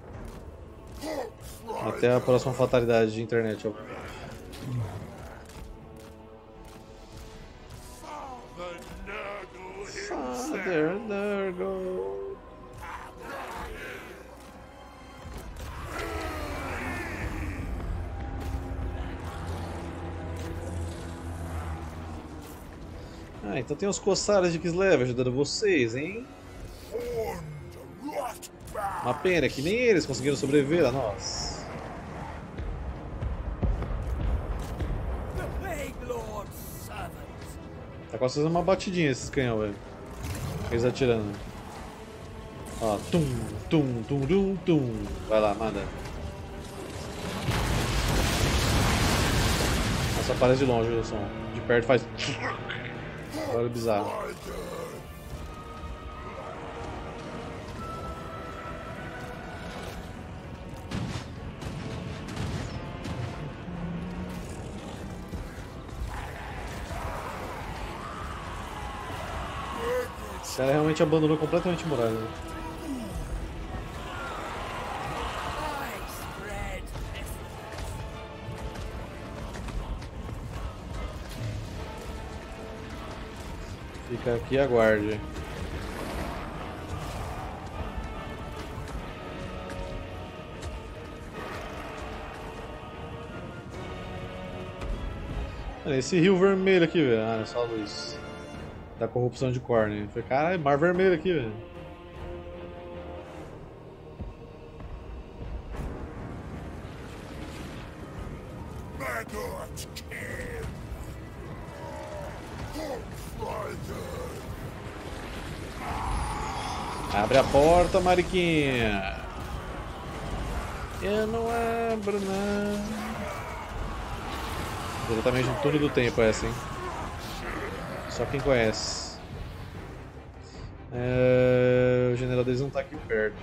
Até a próxima fatalidade de internet, obviamente. Father Nurgle. Ah, então tem os Corsários de Kislev ajudando vocês, hein? Uma pena que nem eles conseguiram sobreviver a nós. Tá quase fazendo uma batidinha esses canhão, velho. Eles atirando. Ó, tum, tum, tum, tum, tum. Vai lá, manda. Nossa, aparece de longe o som. De perto faz. Olha bizarro. O cara realmente abandonou completamente a muralha. Né? Fica aqui e aguarde. Olha, esse rio vermelho aqui, velho. Ah, é só a luz. Da corrupção de Corne. Falei, caralho, mar vermelho aqui, velho. Abre a porta, mariquinha. Eu não abro, não. Diretamente no túnel do tempo essa, hein. Só quem conhece. O general deles não tá aqui perto.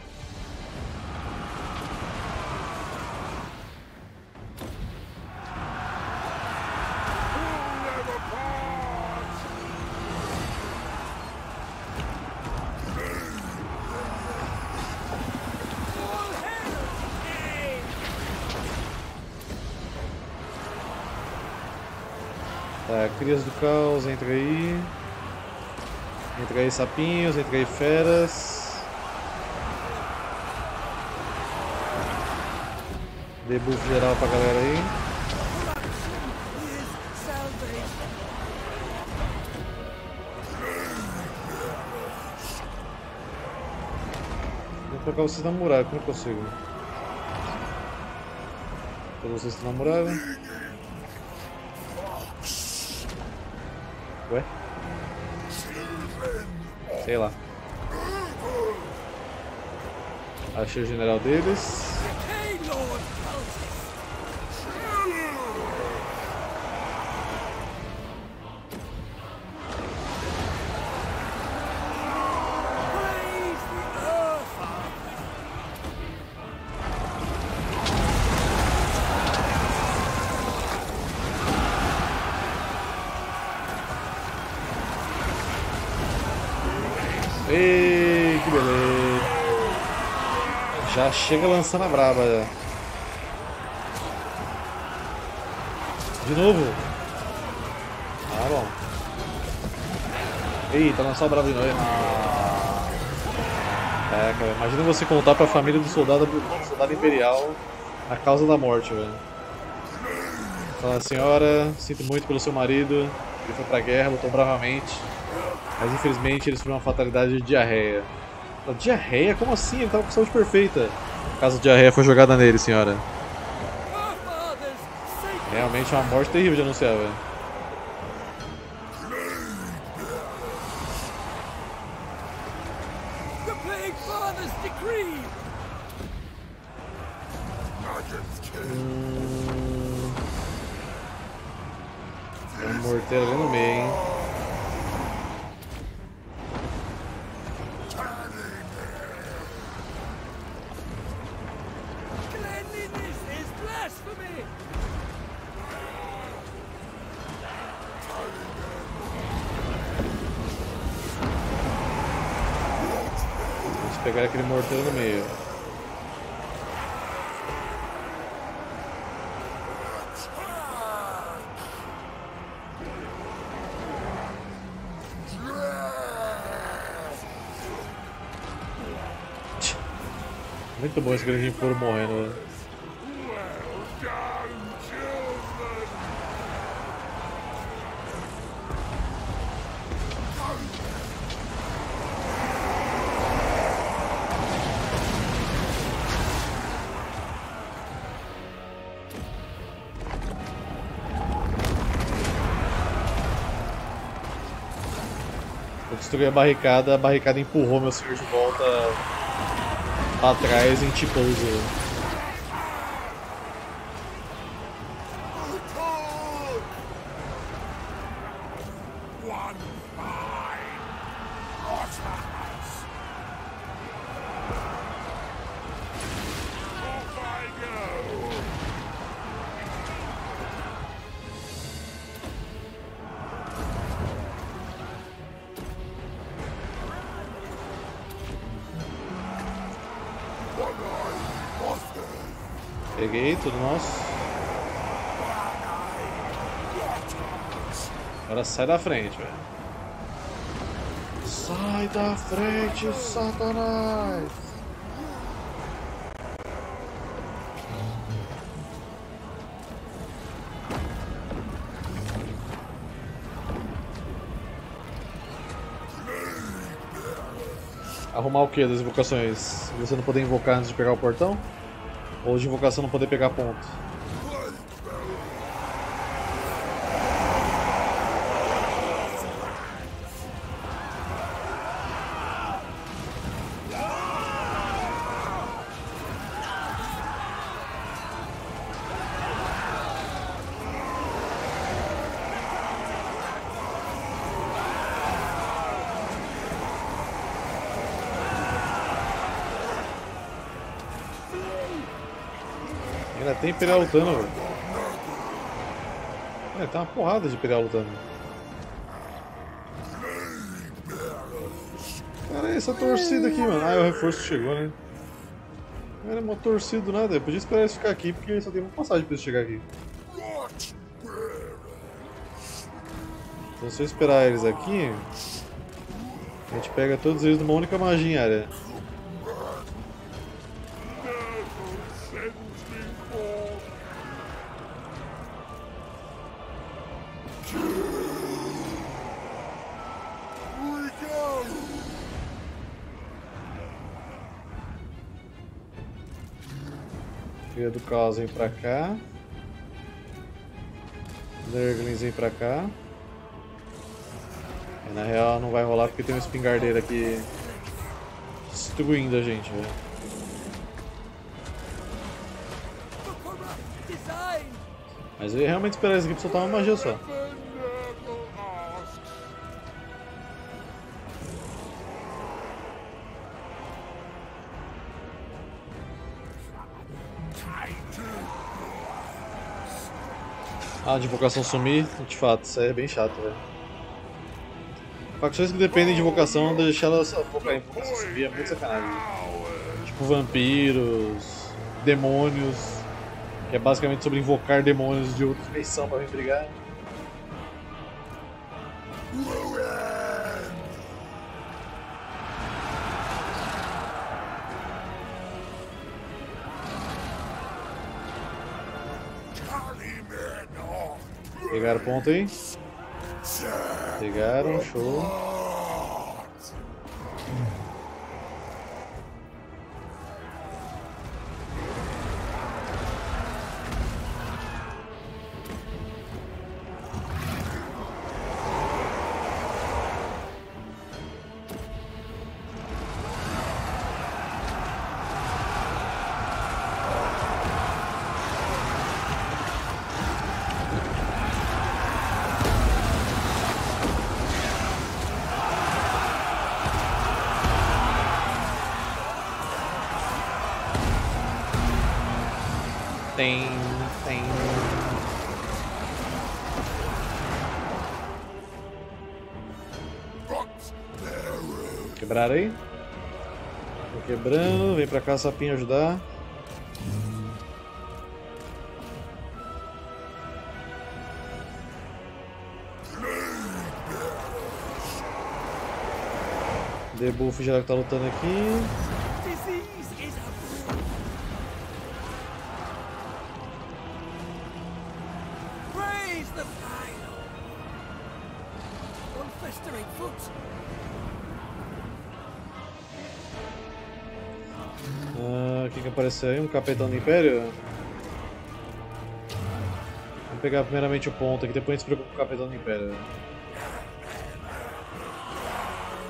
Tá, crias do caos, entra aí. Entra aí, sapinhos, entra aí, feras. Debuff geral pra galera aí. Vou colocar vocês na muralha, como eu consigo? Todos vocês estão na muralha. Ué? Sei lá. Achei o general deles. Ei, que beleza! Já chega lançando a braba. De novo? Ah, bom. Eita, lançou a braba de novo. É, cara, imagina você contar pra família do soldado imperial a causa da morte, velho. Falar, senhora, sinto muito pelo seu marido, ele foi pra guerra, lutou bravamente. Mas infelizmente ele sofreu uma fatalidade de diarreia. Diarreia? Como assim? Ele tava com saúde perfeita. No caso, a diarreia foi jogada nele, senhora. Realmente é uma morte terrível de anunciar, velho. Tem um morteiro ali no meio, hein. Pegar aquele morteiro no meio. Muito bom esse grande furo morrendo, velho. Destruí a barricada empurrou meu senhor de volta pra trás em T-pose. Peguei, tudo nosso. Agora sai da frente, velho. Sai da frente, Satanás! Arrumar o que das invocações? Você não poder invocar antes de pegar o portão? Ou de invocação não poder pegar ponto? Ainda tem Imperial lutando, velho. É, tem uma porrada de Imperial lutando. Cara, essa torcida aqui, mano. Ah, o reforço chegou, né? Cara, é uma torcida do nada. Eu podia esperar eles ficar aqui, porque só tem uma passagem pra eles chegar aqui. Então se eu esperar eles aqui, a gente pega todos eles numa única magia em área. Cria do Caos vem pra cá. Nurglings vem pra cá. E, na real não vai rolar porque tem um espingardeiro aqui destruindo a gente, velho. Mas eu ia realmente esperar isso aqui pra soltar uma magia só. Ah, de invocação sumir, de fato, isso aí é bem chato, velho. Facções que dependem de invocação, deixar elas focar em invocação sumir é muito sacanagem. Tipo vampiros, demônios, que é basicamente sobre invocar demônios de outra dimensão pra vir brigar. Pegaram ponto aí? Pegaram, show. Tem. Quebraram aí? Tô quebrando, vem pra cá, sapinho ajudar. Debuff já tá lutando aqui. O que apareceu aí? Um capitão do Império? Vamos pegar primeiramente o ponto aqui, depois a gente se preocupa com o capitão do Império.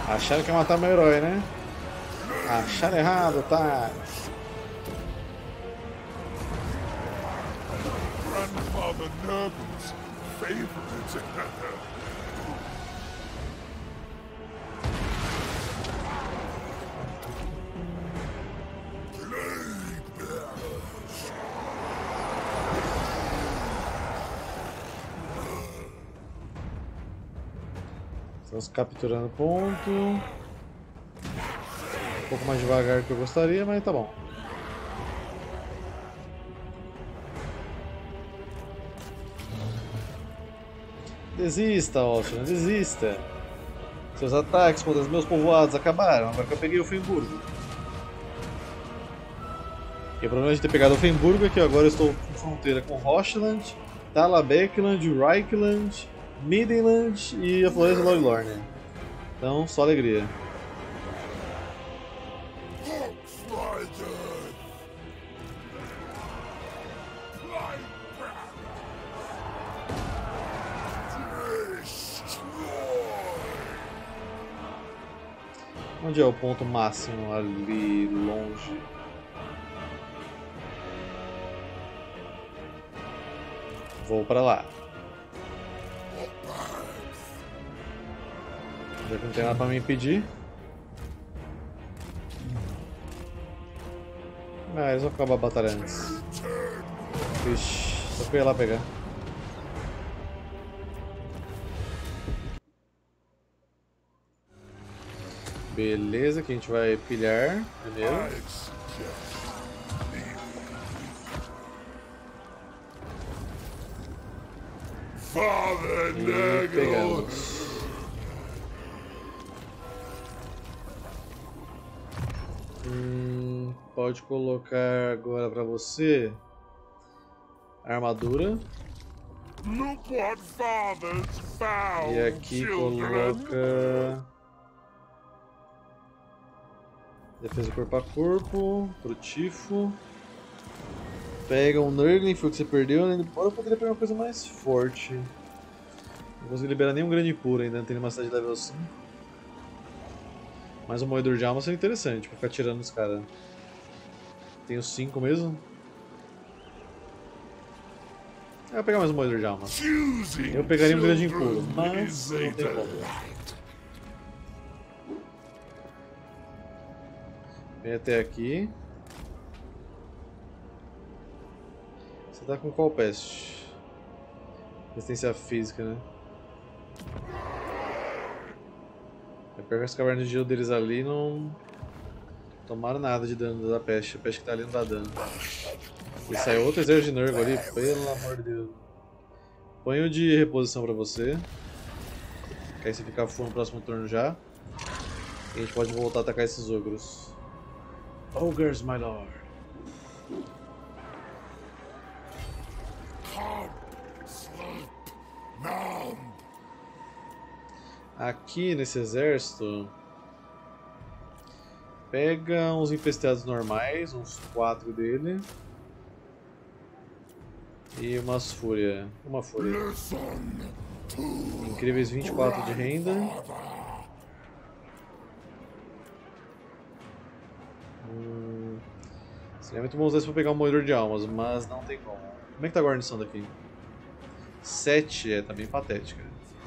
Acharam que ia matar meu herói, né? Acharam errado, tá? Grandfather Nurgle's favorite. Estamos capturando ponto. Um pouco mais devagar do que eu gostaria, mas tá bom. Desista, Oscar, desista. Seus ataques contra os meus povoados acabaram, agora que eu peguei o Offenburgo. E o problema de ter pegado o Offenburgo é que agora eu estou em fronteira com Rochland, Talabecland, Reichland, Middenland e a Floresta Lorelorn. Então, só alegria. Onde é o ponto máximo ali longe? Vou pra lá. Já que não tem nada pra me impedir. Ah, eles vão acabar a batalha antes. Vixe, só que eu ia lá pegar. Beleza, que a gente vai pilhar primeiro. E pegamos. Pode colocar agora pra você armadura. Look what fathers found, E aqui coloca defesa corpo a corpo, pro tifo. Pega um Nurgling, foi o que você perdeu, né? Embora eu poderia pegar uma coisa mais forte. Não consegui liberar nenhum grande puro ainda, não tem nenhuma cidade de level 5. Mas o moedor de alma seria interessante pra ficar tirando os caras. Tenho 5 mesmo. Eu vou pegar mais um moedor de alma. Eu pegaria um grande impuro, mas não tem como. Vem até aqui. Você tá com qual peste? Resistência física, né? Eu pego as cavernas de gelo deles ali, não tomaram nada de dano da peste. A peste que tá ali não dá dano. E saiu outro exército de Nurgle ali, pelo amor de Deus. Ponho de reposição pra você. Que aí você fica full no próximo turno já. E a gente pode voltar a atacar esses ogros. Ogres, my lord. Aqui nesse exército, pega uns infestados normais, uns 4 dele. E umas fúria. Uma fúria. Incríveis 24 de renda. Seria muito bom usar isso pra pegar um moedor de almas, mas não tem como. Como é que tá a guarnição daqui? 7 tá bem patética.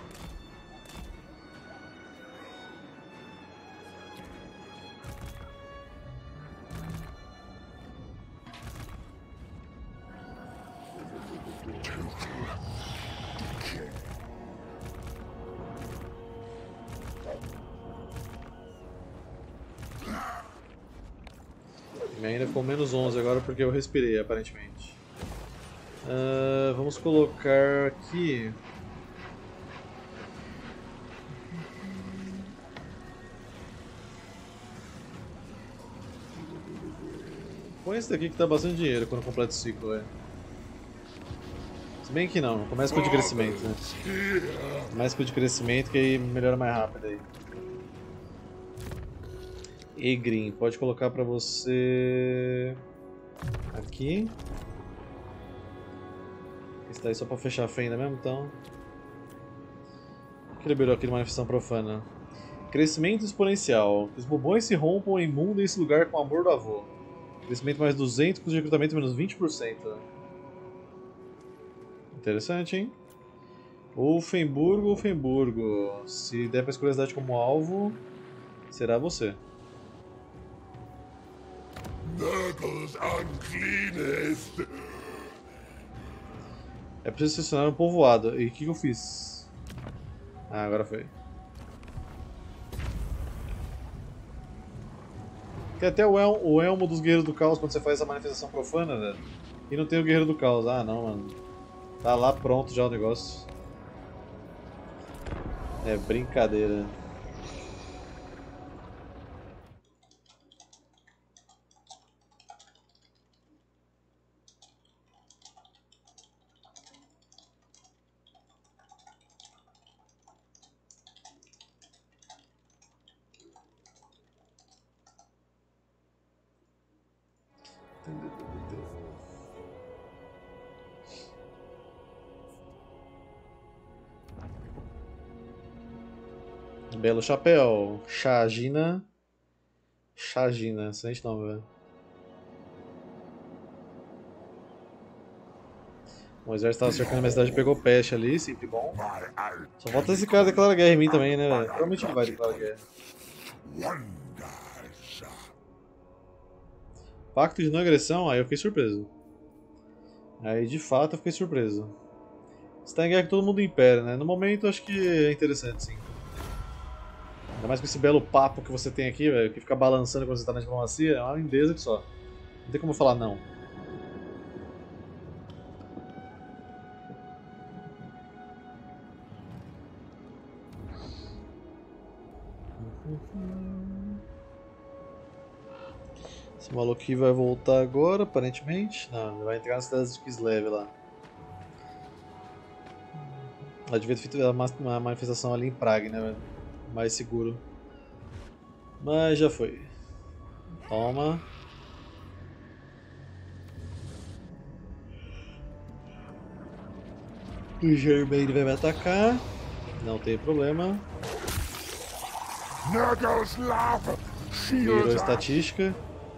E ainda ficou menos 11 agora porque eu respirei, aparentemente. Vamos colocar aqui. Põe esse daqui que dá bastante dinheiro quando completa o ciclo, velho. Se bem que não, começa com o de crescimento, né? Começa com o de crescimento que aí melhora mais rápido aí. Egrin, pode colocar pra você aqui. Esse daí só pra fechar a fenda mesmo, então. O que liberou aqui de manifestação profana? Crescimento exponencial. Os bobões se rompam e mudem esse lugar com o amor do avô. Crescimento mais 200, custo de recrutamento menos 20%. Interessante, hein? Wolfenburgo. Se der pra escolher a cidade como alvo, será você. Nurgle's uncleanest. É preciso selecionar um povoado. E o que eu fiz? Ah, agora foi. Tem até o elmo dos Guerreiros do Caos quando você faz essa manifestação profana, velho. E não tem o Guerreiro do Caos. Ah, não, mano. Tá lá pronto já o negócio. É brincadeira. Belo Chapéu. Chagina. Excelente nome, velho. O exército tava cercando a minha cidade e pegou peste ali, sempre bom. Só falta esse cara declarar guerra em mim também, né, velho? Provavelmente ele vai declarar guerra. Pacto de não agressão? Aí eu fiquei surpreso. Aí de fato eu fiquei surpreso. Você tá em guerra com todo mundo do Império, né? No momento acho que é interessante, sim. Ainda mais com esse belo papo que você tem aqui, velho, que fica balançando quando você tá na diplomacia, é uma lindeza que só. Não tem como eu falar não. Esse maluco aqui vai voltar agora, aparentemente. Não, ele vai entrar na cidade de Kislev lá. Ela devia ter feito uma manifestação ali em Praga, né, velho? Mais seguro. Mas já foi. Toma. O Germaine vai me atacar. Não tem problema. Nurgle's love Virou shields us. estatística.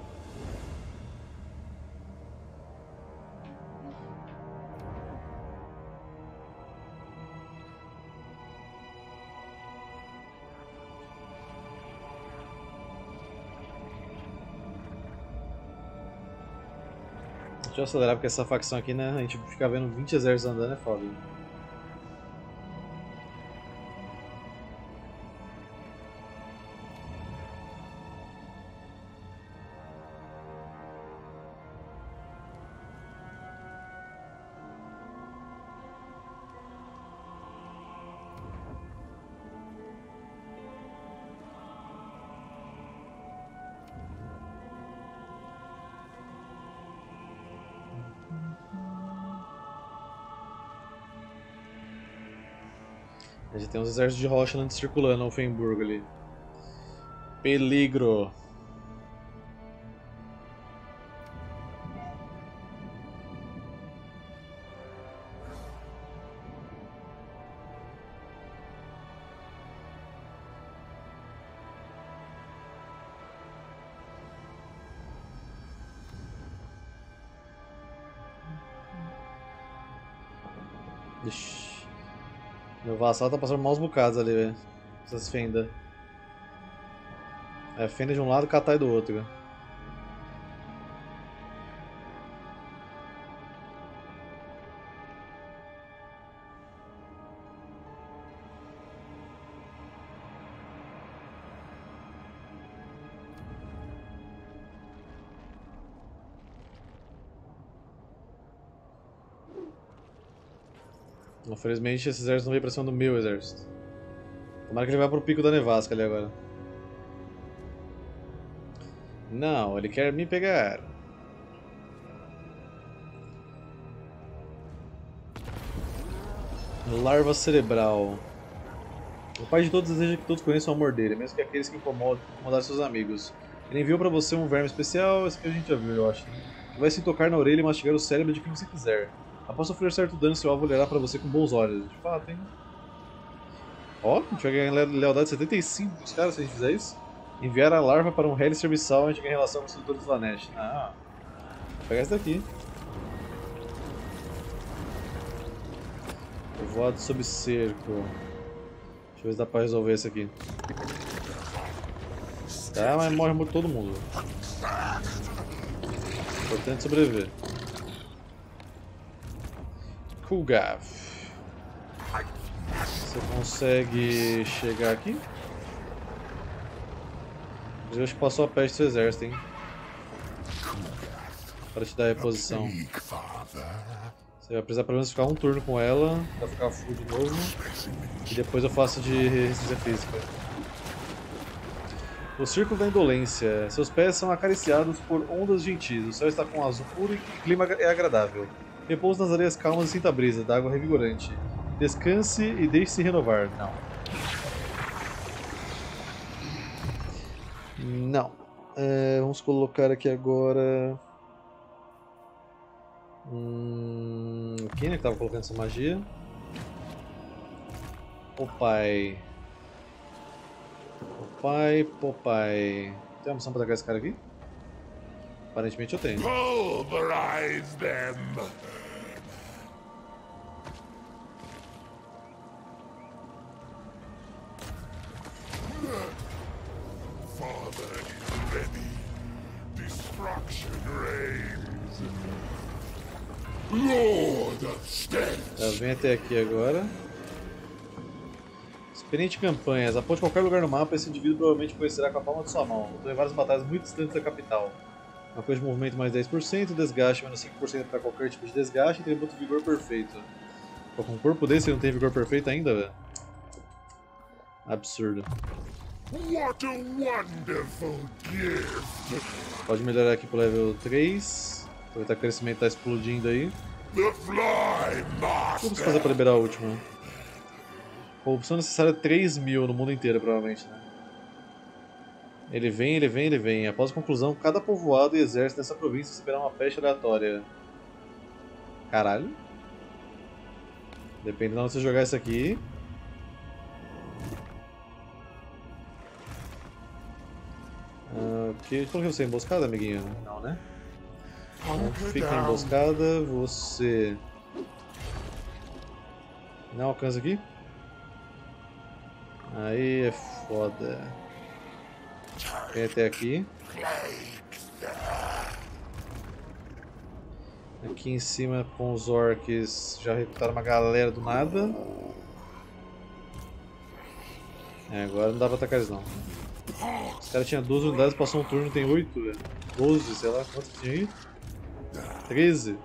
Deixa eu acelerar porque essa facção aqui, né? A gente fica vendo 20 exércitos andando, é foda. A gente tem uns exércitos de Rochland circulando no Offenburgo ali. Peligro. Ixi. Meu vassal tá passando maus bocados ali, velho. Essas fendas. É fenda de um lado e catai do outro, velho. Infelizmente esse exército não veio pra cima do meu exército. Tomara que ele vá pro pico da nevasca ali agora. Não, ele quer me pegar. Larva cerebral. O pai de todos deseja que todos conheçam o amor dele, mesmo que aqueles que incomodar seus amigos. Ele enviou pra você um verme especial, esse que a gente já viu, eu acho. Que vai se tocar na orelha e mastigar o cérebro de quem você quiser. Após sofrer certo dano, seu alvo olhará pra você com bons olhos. De fato, hein? Ó, a gente vai ganhar lealdade 75 dos caras se a gente fizer isso. Enviar a larva para um heli serviçal, a gente ganha relação com os sedutores do Slanesh. Ah, vou pegar esse daqui. Povoado sob cerco. Deixa eu ver se dá pra resolver esse aqui. Tá, mas morre todo mundo. Importante sobreviver. Kulgav. Você consegue chegar aqui? Eu acho que passou a peste do exército, hein? Para te dar reposição. Você vai precisar pelo menos ficar um turno com ela, pra ficar full de novo. E depois eu faço de resistência física. O Círculo da Indolência. Seus pés são acariciados por ondas gentis. O céu está com azul puro e o clima é agradável. Repouso nas areias calmas e sinta a brisa, da água revigorante. Descanse e deixe-se renovar. Não. Não. Vamos colocar aqui agora... Quem é que estava colocando essa magia? Popeye. Popeye. Tem uma missão para atacar esse cara aqui? Aparentemente eu tenho. Pulverize them. Father is ready. Destruction reigns. Lord of Stench. Tá, vem até aqui agora. Experiente campanhas. Aponte qualquer lugar no mapa, esse indivíduo provavelmente conhecerá com a palma de sua mão. Lutou em várias batalhas muito distantes da capital. Uma coisa de movimento mais 10%, desgaste menos 5% para qualquer tipo de desgaste e tributo vigor perfeito. Pô, com um corpo desse ele não tem vigor perfeito ainda, velho? Absurdo. What a wonderful gift. Pode melhorar aqui pro level 3. Aproveitar que o crescimento tá explodindo aí. The Fly O que Master. vamos fazer para liberar a última? Corrupção necessária 3.000 no mundo inteiro, provavelmente, né? Ele vem. Após a conclusão, cada povoado e exército dessa província receberá uma peste aleatória. Caralho. Depende de onde você jogar isso aqui. Ok, coloquei você emboscada, amiguinho? Não, né? Então, fica em emboscada, você... Não alcança aqui? Aí é foda. Vem até aqui. Aqui em cima com os orcs já recrutaram uma galera do nada. Agora não dá pra atacar eles não. Os caras tinham 12 unidades, passou um turno, tem 8, velho. 12, sei lá quantos que tinha aí. 13.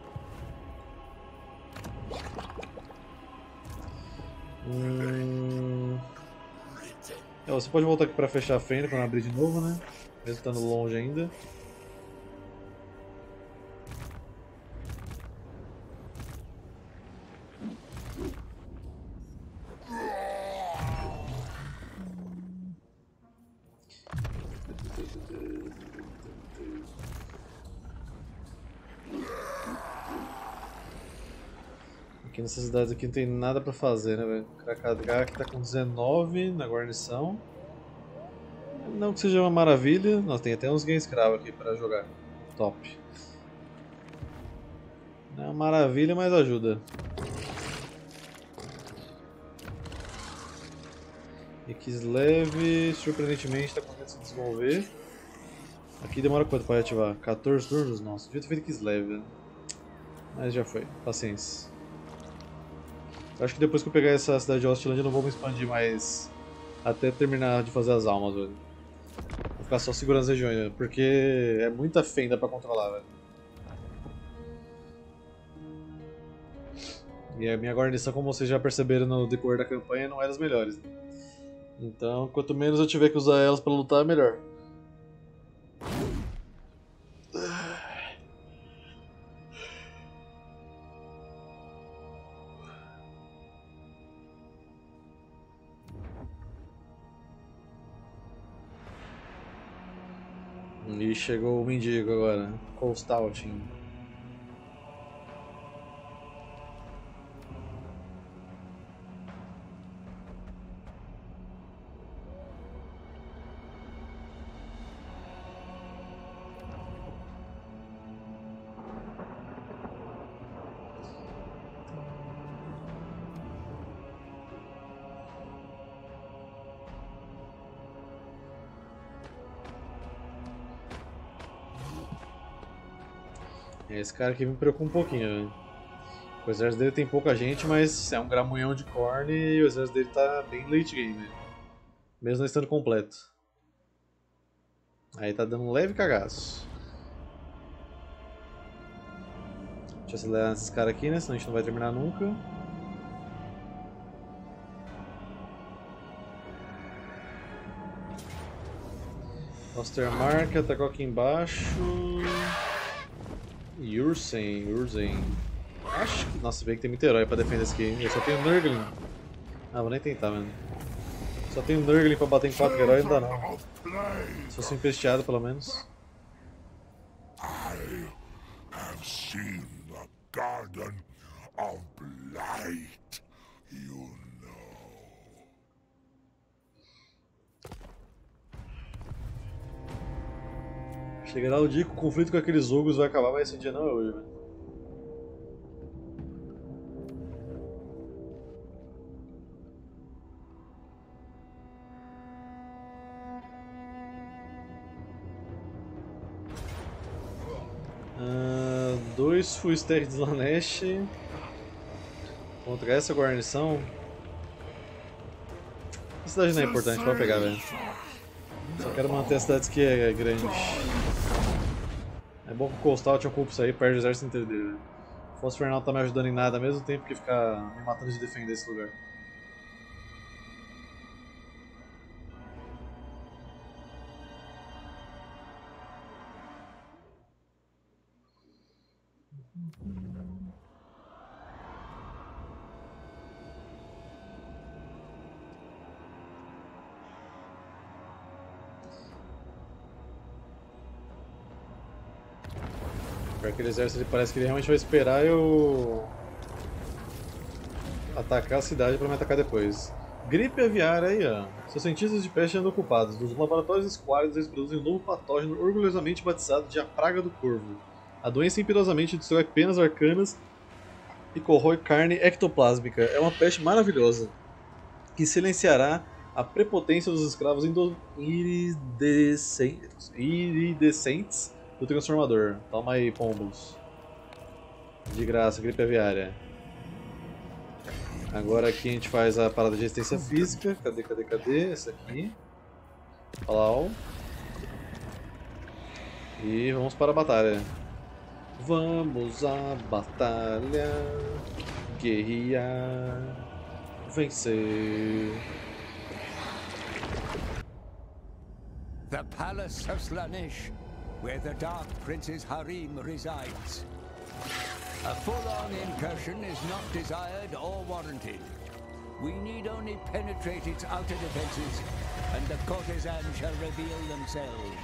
Você pode voltar aqui pra fechar a fenda, pra não abrir de novo, né? Mesmo estando longe ainda. Aqui nessas cidades aqui não tem nada pra fazer, né, velho? Krakadrak tá com 19 na guarnição. Não que seja uma maravilha, nós tem até uns game escravo aqui pra jogar. Top. Não é uma maravilha, mas ajuda. E Kislev, surpreendentemente, está conseguindo se desenvolver. Aqui demora quanto para ativar? 14 turnos? Nossa, devia ter feito Kislev, né? Mas já foi, paciência. Eu acho que depois que eu pegar essa cidade de Ostilândia eu não vou me expandir mais até terminar de fazer as almas, velho. Vou ficar só segurando as regiões, né? Porque é muita fenda pra controlar, velho. E a minha guarnição, como vocês já perceberam no decorrer da campanha, não é das melhores, né? Então, quanto menos eu tiver que usar elas pra lutar, melhor. E chegou o mendigo agora, Colstouting. Esse cara aqui me preocupa um pouquinho, velho. O exército dele tem pouca gente, mas é um gramunhão de corne e o exército dele tá bem late game, velho. Mesmo não estando completo. Aí tá dando um leve cagaço. Deixa eu acelerar esses caras aqui, né? Senão a gente não vai terminar nunca. Ostermark atacou aqui embaixo. Urzen. Acho que. Nossa, vê que tem muito herói pra defender esse aqui. Eu só tenho Nurgling. Ah, vou nem tentar, mano. Só tenho Nurgling pra bater em 4 heróis, não dá não. Se fosse empesteado, pelo menos. I have seen the Garden of Blight, you know. Chegará o dia que o conflito com aqueles ogros vai acabar, mas esse dia não é hoje, velho. Dois full stack de Slanesh contra essa guarnição. A cidade não é importante, pode pegar, velho. Só quero manter as cidades que é grande. É bom que o Coastal te ocupe isso aí, perde o exército inteiro dele, velho. O Fosso Infernal tá me ajudando em nada ao mesmo tempo que ficar me matando de defender esse lugar. Aquele exército ele parece que ele realmente vai esperar eu atacar a cidade para me atacar depois. Gripe aviária aí, ó. Seus cientistas de peste andam ocupados. Nos laboratórios esquálidos eles produzem um novo patógeno orgulhosamente batizado de a Praga do Corvo. A doença impiedosamente destrói penas arcanas e corrói carne ectoplásmica. É uma peste maravilhosa que silenciará a prepotência dos escravos iridescentes do transformador. Toma aí, pombos. De graça, gripe aviária. Agora aqui a gente faz a parada de resistência física. Cadê? Essa aqui. Olha lá. E vamos para a batalha. Vamos à batalha. Guerrear. Vencer. The Palace of Slanesh, where the Dark Prince's harem resides. A full-on incursion is not desired or warranted. We need only penetrate its outer defenses, and the courtesans shall reveal themselves.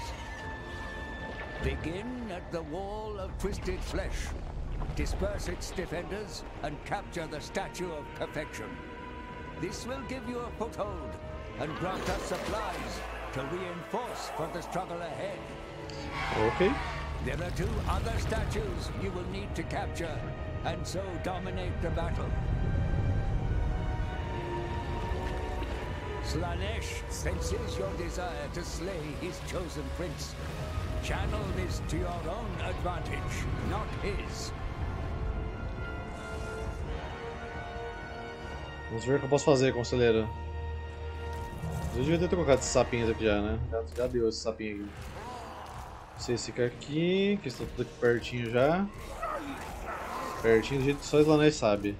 Begin at the Wall of Twisted Flesh. Disperse its defenders and capture the Statue of Perfection. This will give you a foothold and grant us supplies to reinforce for the struggle ahead. Okay. There are 2 other statues you will need to capture, and so dominate the battle. Slanesh senses your desire to slay his chosen prince. Channel this to your own advantage, not his. Vamos ver o que eu posso fazer, conselheiro. Eu devia ter trocado esses sapinhos aqui já, né? Já deu esse sapinho aqui. Vocês ficam aqui, que estão tudo aqui pertinho já. Pertinho do jeito que só Slanesh sabe.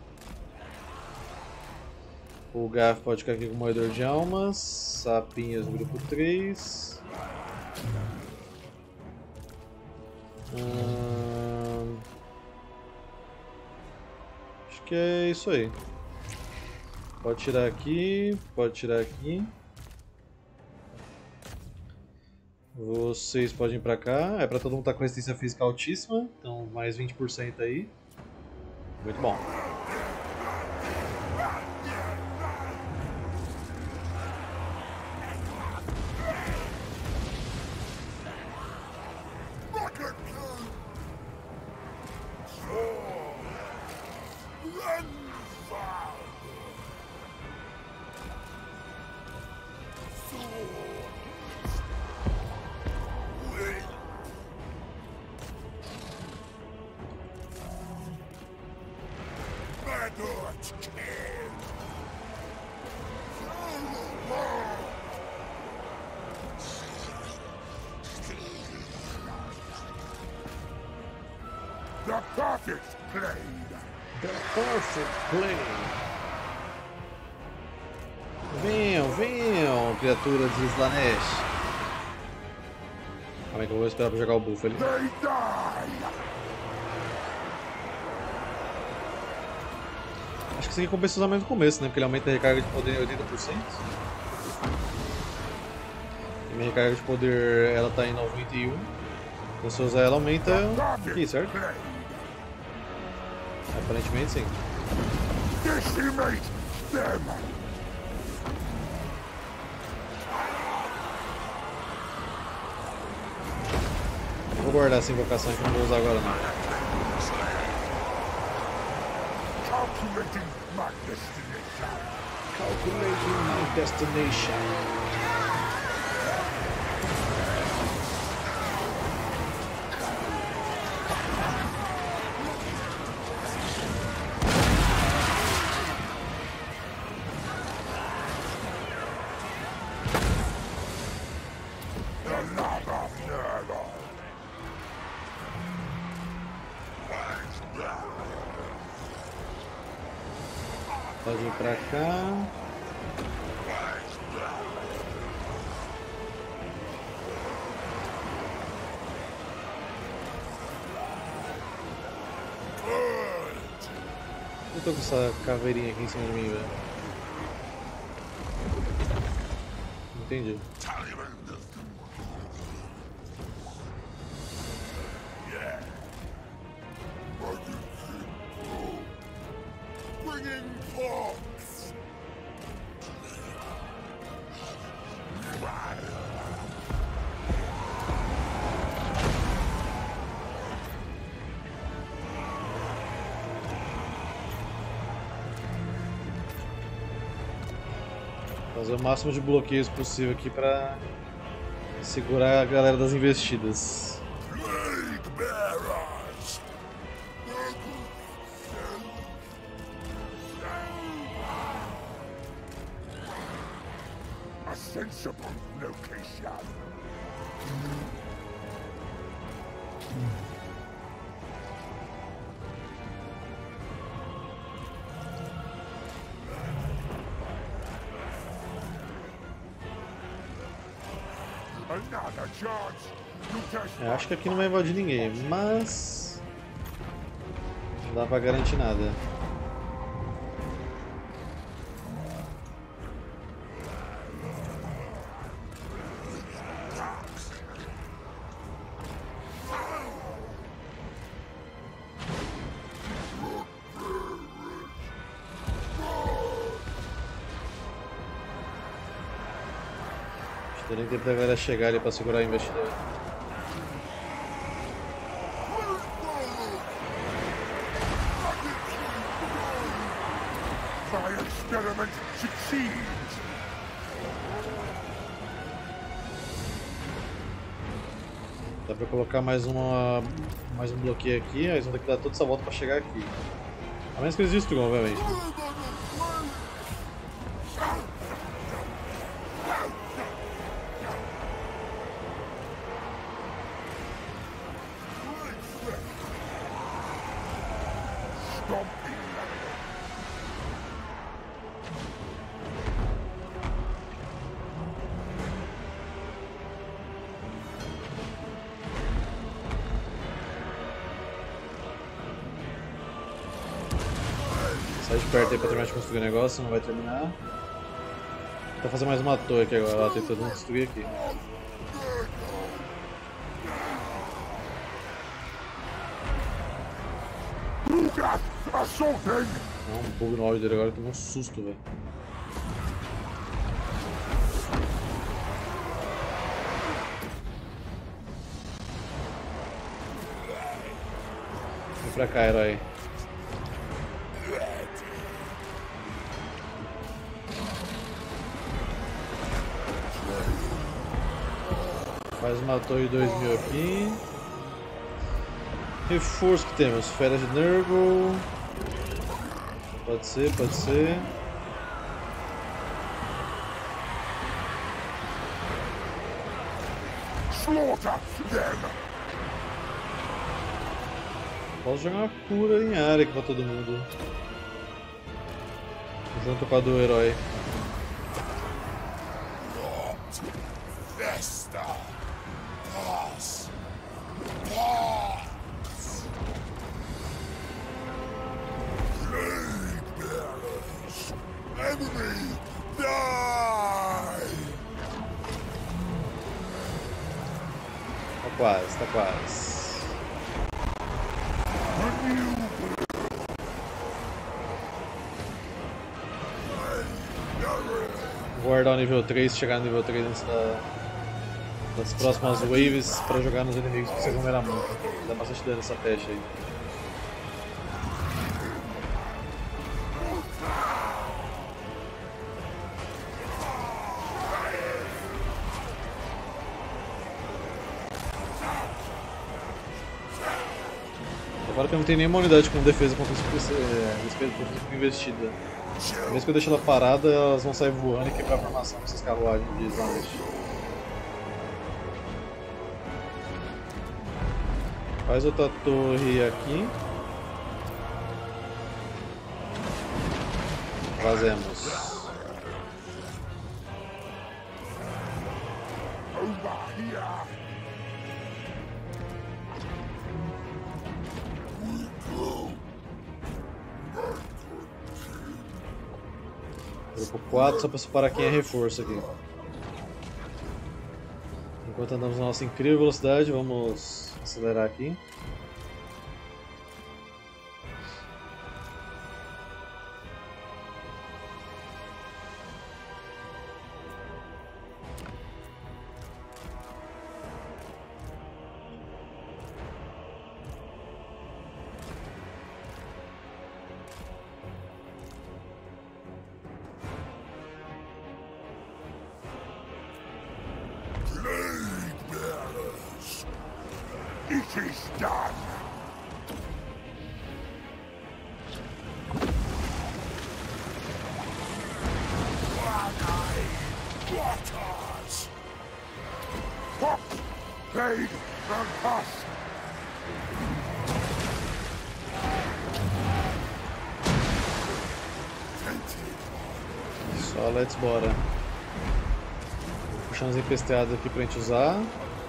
O Gaf pode ficar aqui com o moedor de almas. Sapinhas no grupo 3. Acho que é isso aí. Pode tirar aqui, pode tirar aqui. Vocês podem ir pra cá. É pra todo mundo estar com resistência física altíssima. Então mais 20% aí. Muito bom. The perfect blade. The perfect play. Venham, venham, criaturas de Slaanesh. Calma aí que eu vou esperar pra jogar o buff ali. They die. Acho que isso aqui compensa usar mais no começo, né? Porque ele aumenta a recarga de poder em 80%. E minha recarga de poder ela tá em 91%. Então se eu usar ela aumenta aqui, certo? Aparentemente sim. Decimate them. Vou guardar essa invocação que eu não vou usar agora não. Calculating my destination. Calculating my destination. The lava Nurgle. Pode ir pra cá. Eu tô com essa caveirinha aqui em cima de mim, velho. Entendi. Bringing forks. Fazer o máximo de bloqueios possível aqui pra segurar a galera das investidas. Plague bearers. A sensible location. Another chance. You test Acho que aqui não vai invadir ninguém, mas não dá pra garantir nada. Tem nem tempo da galera chegar ali pra segurar a investida. my experiment succeeds. Dá pra colocar mais um bloqueio aqui, eles vão ter que dar toda essa volta pra chegar aqui. A menos que eles destruam, obviamente. Sai de perto aí pra terminar de construir o negócio, não vai terminar. Vou fazer mais uma torre aqui agora, tentando destruir aqui. Não, um bug no áudio dele agora, tomou um susto, velho. Vem pra cá, herói. Faz uma torre 2000 aqui. Reforço que temos, Fera de Nurgle. Pode ser, pode ser. Slaughter them. Posso jogar uma cura em área aqui pra todo mundo. Junto com a do herói. Vesta! Paz! Paz! Plague bearers! Enemy! Die! Tá quase, tá quase. Vou guardar o nível 3, chegar no nível 3 antes das próximas waves pra jogar nos inimigos que vocês vão ver muito. Dá bastante dano nessa peste aí. Agora que eu não tenho nenhuma unidade com defesa contra investida. Mesmo que eu deixe ela parada, elas vão sair voando e quebrar a formação dessas carruagens de Slaanesh. Faz outra torre aqui. Fazemos. Over here! Grupo 4, só para separar quem é reforço aqui. Enquanto andamos na nossa incrível velocidade, vamos acelerar aqui. It is done! Waters! Pop! Plague and pus! Só let's bora. Puxar uns empesteados aqui pra gente usar.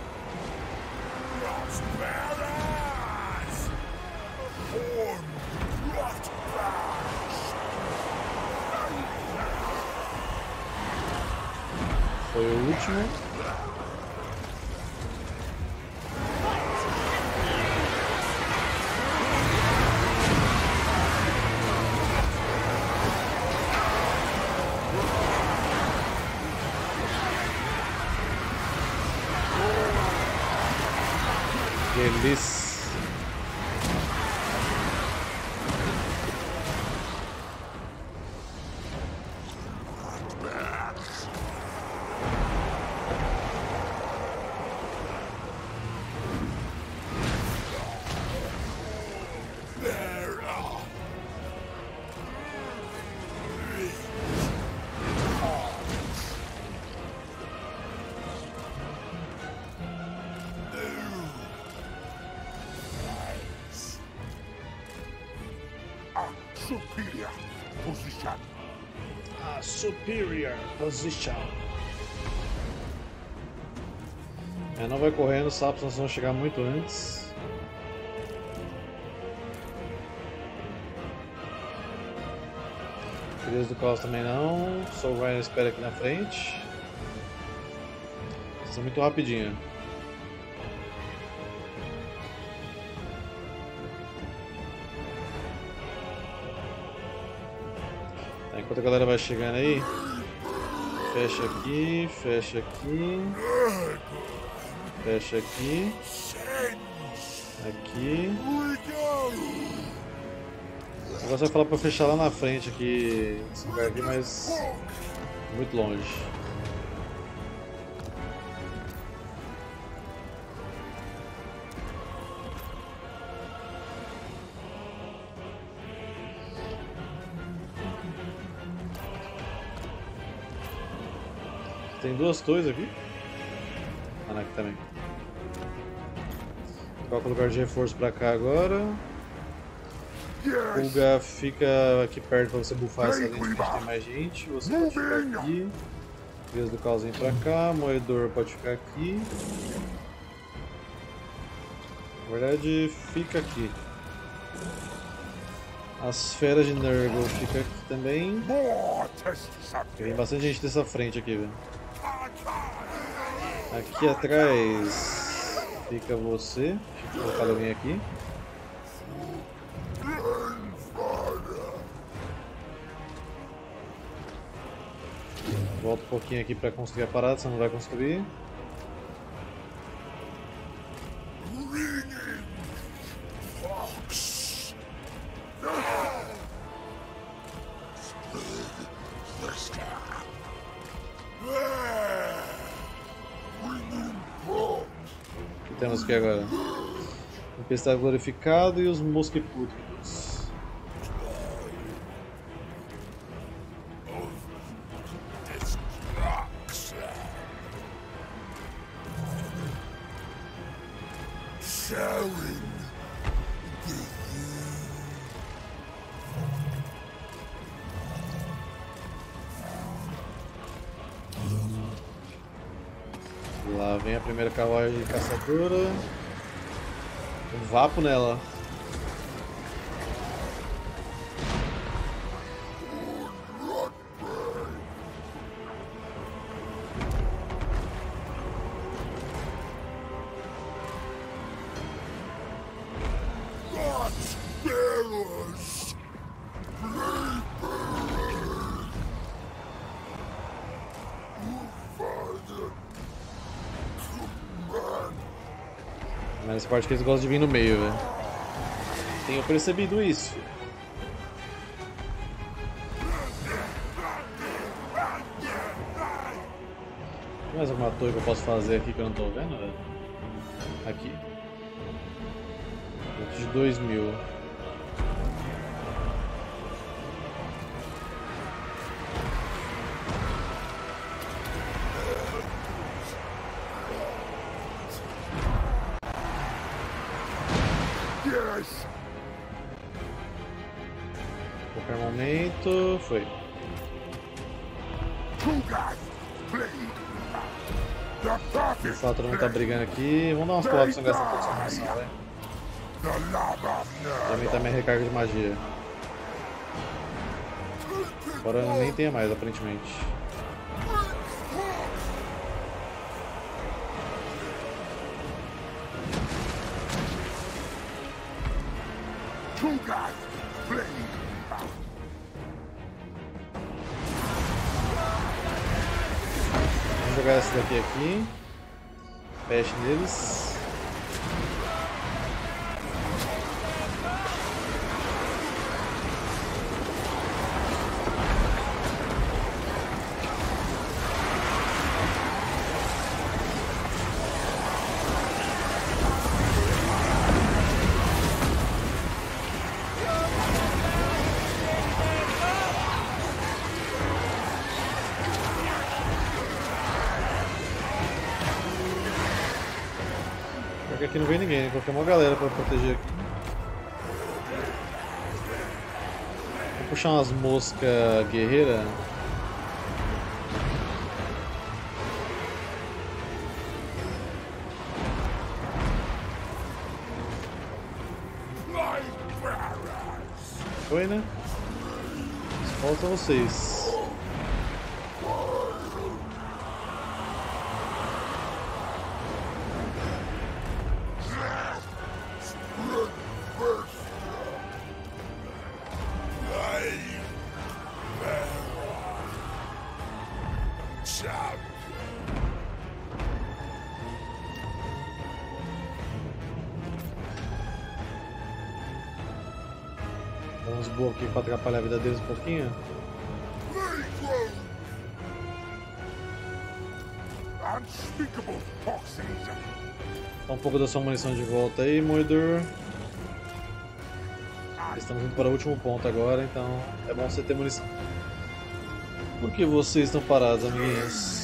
Foi o último. Delícia. Superior position. A superior position. Não vai correndo, os sapos nós vão chegar muito antes. Filhos do caos também não. Só o Ryan espera aqui na frente. Isso é muito rapidinho. Enquanto a galera vai chegando aí, fecha aqui, fecha aqui, fecha aqui, aqui. Agora você vai falar pra eu fechar lá na frente aqui, esse lugar aqui, mas muito longe. Tem duas torres aqui. Ah, não, aqui também. Coloca o lugar de reforço pra cá agora. Pulga fica aqui perto pra você buffar essa lente que tem mais gente. Você pode ficar aqui. Vez do caos vem pra cá. Moedor pode ficar aqui. Na verdade, fica aqui. As feras de Nurgle fica aqui também. Tem bastante gente dessa frente aqui, velho. Aqui atrás fica você. Deixa eu colocar alguém aqui. Volta um pouquinho aqui para construir a parada, você não vai construir. O que temos aqui agora? Tempestade glorificado e os mosquipútridos. Lá vem a primeira carruagem caçadora. Um vapo nela. Mas essa parte que eles gostam de vir no meio, velho. Tenho percebido isso. Tem mais alguma torre que eu posso fazer aqui que eu não tô vendo, velho? Aqui. De 2000. Qualquer momento, foi. O fato não tá brigando aqui. Vamos dar umas porras pra não gastar toda essa munição, velho. E aumentar minha recarga de magia. Agora eu nem tenho mais, aparentemente. Vamos jogar essa daqui aqui. Peste neles. Porque aqui não vem ninguém, né? Coloquei uma galera pra proteger aqui. Vou puxar umas moscas guerreiras. Foi, né? Falta vocês. Dá uns boas aqui pra atrapalhar a vida deles um pouquinho. Dá um pouco da sua munição de volta aí, Moedor. Estamos indo para o último ponto agora, então é bom você ter munição. Por que vocês estão parados, amiguinhos?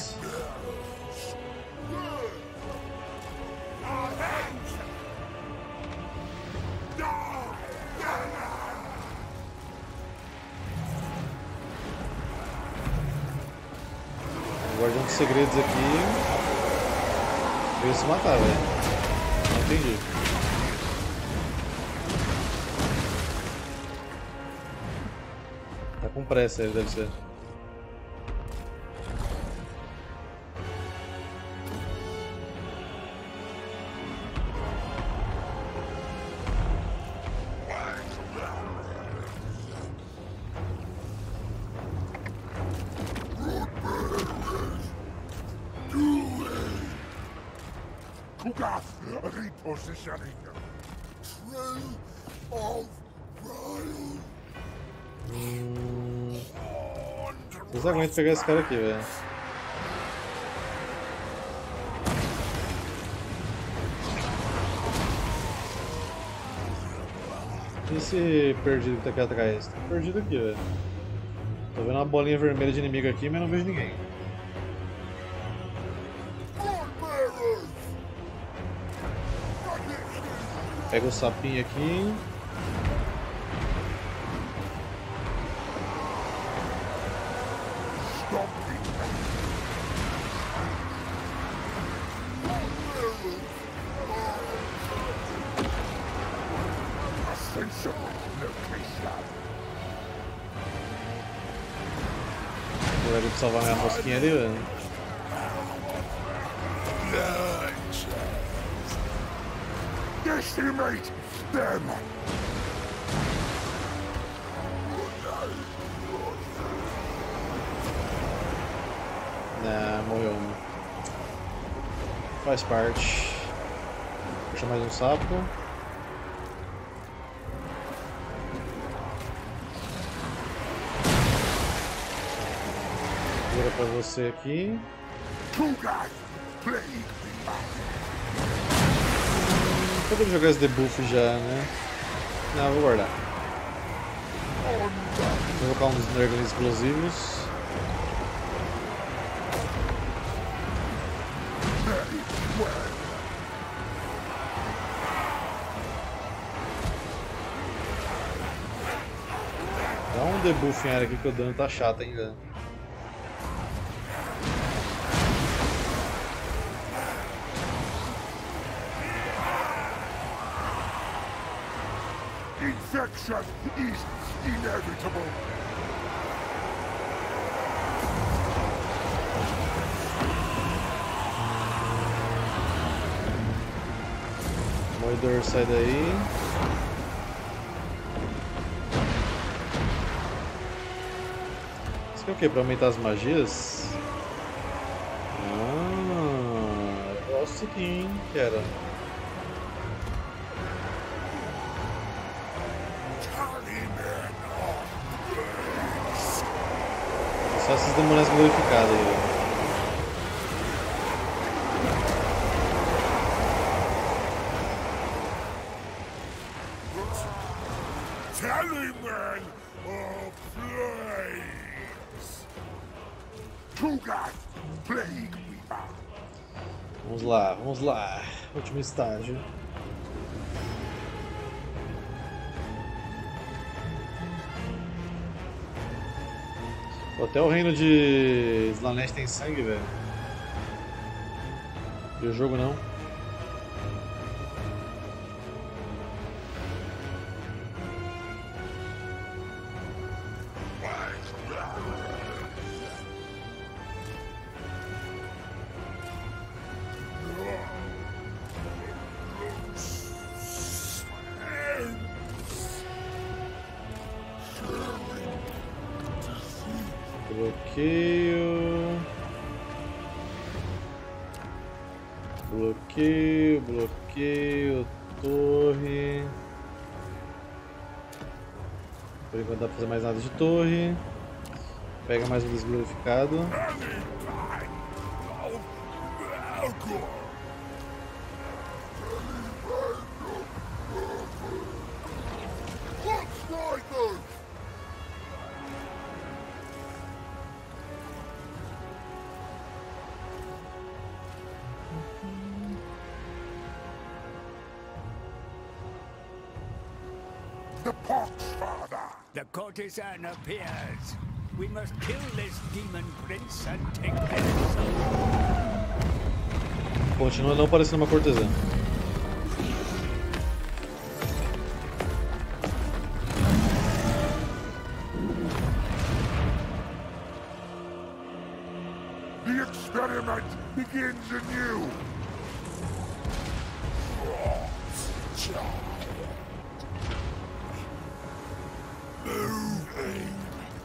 dos segredos aqui veio se matar, velho. Não entendi. Tá com pressa ele, deve ser. Kugath repositioning. Trail of Ryle. Vocês aguentam pegar esse cara aqui, velho. E esse perdido que tá aqui atrás? Tá perdido aqui, velho. Tô vendo uma bolinha vermelha de inimigo aqui, mas não vejo ninguém. Pega o sapinho aqui. Agora eu vou salvar minha mosquinha ali, velho. Decimate them! Morreu um. Faz parte. Puxa mais um sapo. Vira pra você aqui. Poderia jogar esse debuff já, né? Não, vou guardar. Vou colocar um dos dragões explosivos. Dá um debuff em área aqui que o dano tá chato ainda. Infection is inevitable. Moedor, sai daí. Isso aqui é o que? Pra aumentar as magias? Eu gosto aqui, hein? Quero. Só essas demônios glorificadas aí, velho. Tallyman of Flames! Kugath, Plague Weaver! Vamos lá, vamos lá. Último estágio. Pô, até o reino de Slaanesh tem sangue, velho. E o jogo não. Bloqueio. Bloqueio, bloqueio, torre. Por enquanto não dá pra fazer mais nada de torre. Pega mais um desglorificado. The Pox Father! The courtesan appears. We must kill this demon prince and take vengeance. Continua não parecendo uma cortesã. The experiment begins anew. Moving.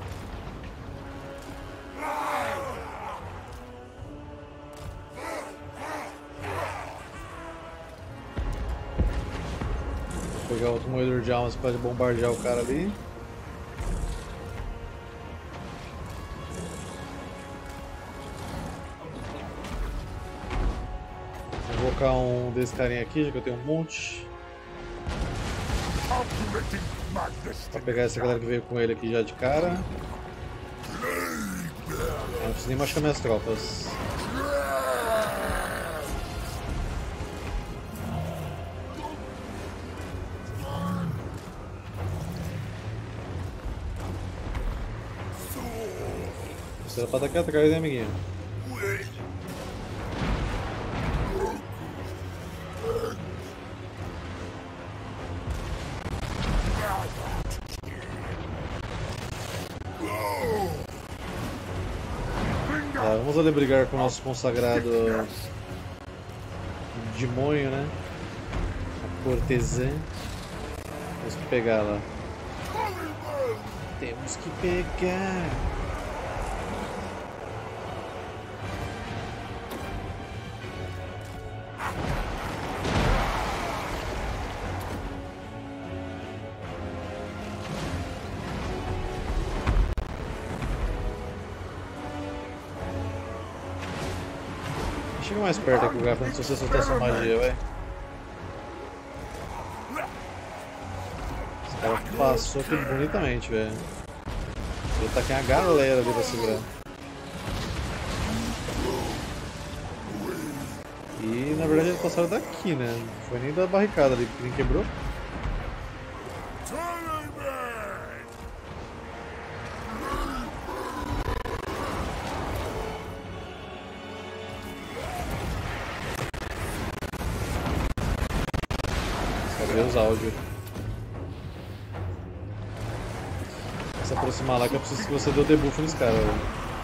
Vou pegar outro moedor de almas para bombardear o cara ali. Vou colocar um desse carinha aqui, já que eu tenho um monte. Complementing my Vou destiny. pegar essa galera que veio com ele aqui já de cara. Não preciso nem machucar minhas tropas. Você era pra atacar atrás, hein, amiguinho? Tá, vamos ali brigar com o nosso consagrado demônio, né? A cortesã. Temos que pegar lá. Temos que pegar. Chega mais perto aqui, o Gafo, antes de você soltar sua magia, vai. Esse cara passou aqui bonitamente, velho. Ele tá com a galera ali pra segurar. E na verdade eles passaram daqui, né? Não foi nem da barricada ali, porque nem quebrou. Os áudios. Vou se aproximar lá que eu preciso que você dê o debuff nesse cara. Velho.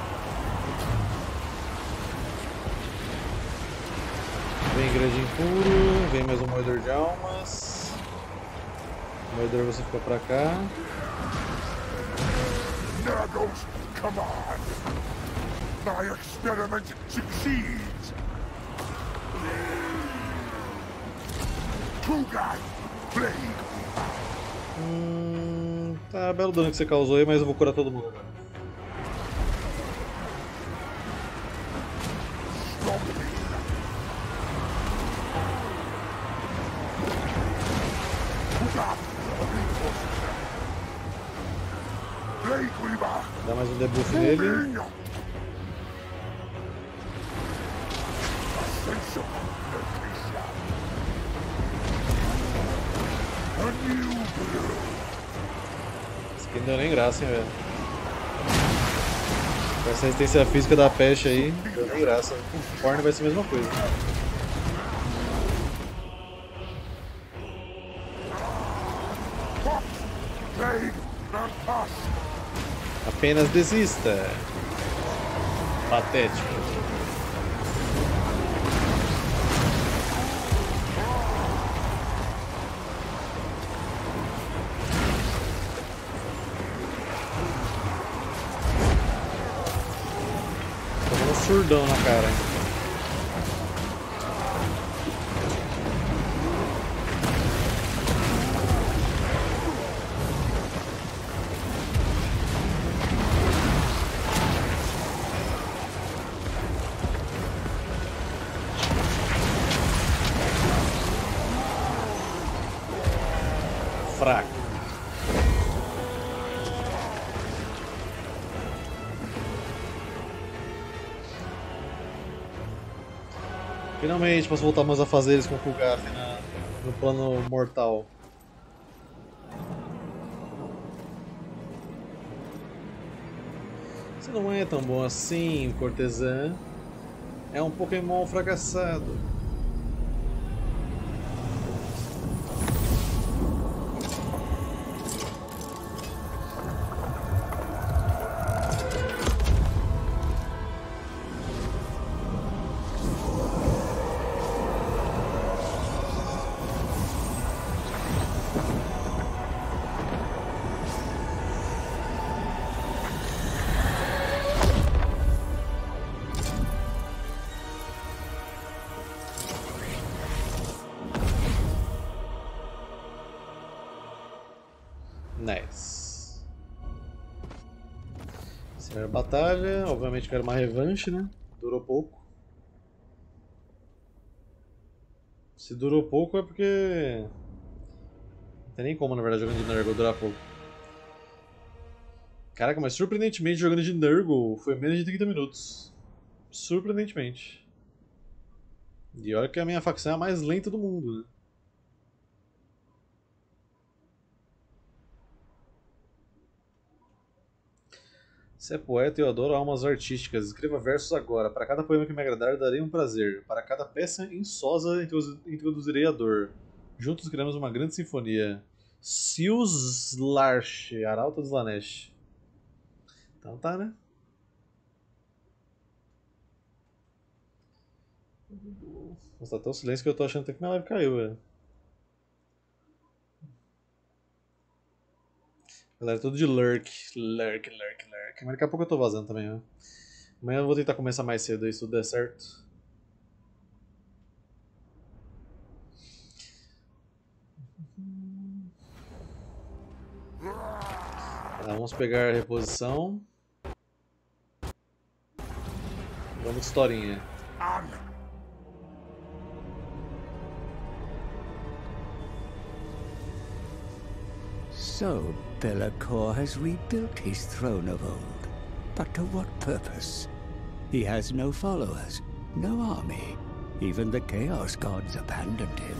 Vem gradinho puro, vem mais um moedor de almas. O moedor você ficou pra cá. Naggles, come on! My experiment succeeds! Kugai, plague! Tá, belo dano que você causou aí, mas eu vou curar todo mundo agora. Plague Weaver! Dá mais um debuff nele. Moving! Sense of location. A new blue! Isso aqui não deu nem graça, hein, velho. Com essa resistência física da peste aí, não deu nem graça. O Korn vai ser a mesma coisa. Plague and pus! Apenas desista. Patético. Tomou um surdão na cara, hein? Fraco. Finalmente posso voltar meus afazeres com o Kulgaf no plano mortal. não é tão bom assim, Cortesã. É um Pokémon fracassado. Nice. Essa era a batalha. Obviamente quero uma revanche, né? Durou pouco. Se durou pouco é porque... Não tem nem como, na verdade, jogando de Nurgle durar pouco. Caraca, mas surpreendentemente jogando de Nurgle foi menos de 30 minutos. Surpreendentemente. E olha que a minha facção é a mais lenta do mundo, né? Você é poeta e eu adoro almas artísticas. Escreva versos agora. Para cada poema que me agradar, darei um prazer. Para cada peça insosa, introduzirei a dor. Juntos criamos uma grande sinfonia. Siuslarsh, Arauto de Slaanesh. Então tá, né? Nossa, tá tão silêncio que eu tô achando até que minha live caiu, velho. Galera, tudo de lurk. Lurk. Mas daqui a pouco eu tô vazando também, né? Amanhã eu vou tentar começar mais cedo aí, se tudo der certo. Tá, vamos pegar a reposição. Vamos de historinha. So, Be'lakor has rebuilt his throne of old. But to what purpose? He has no followers, no army. Even the Chaos Gods abandoned him.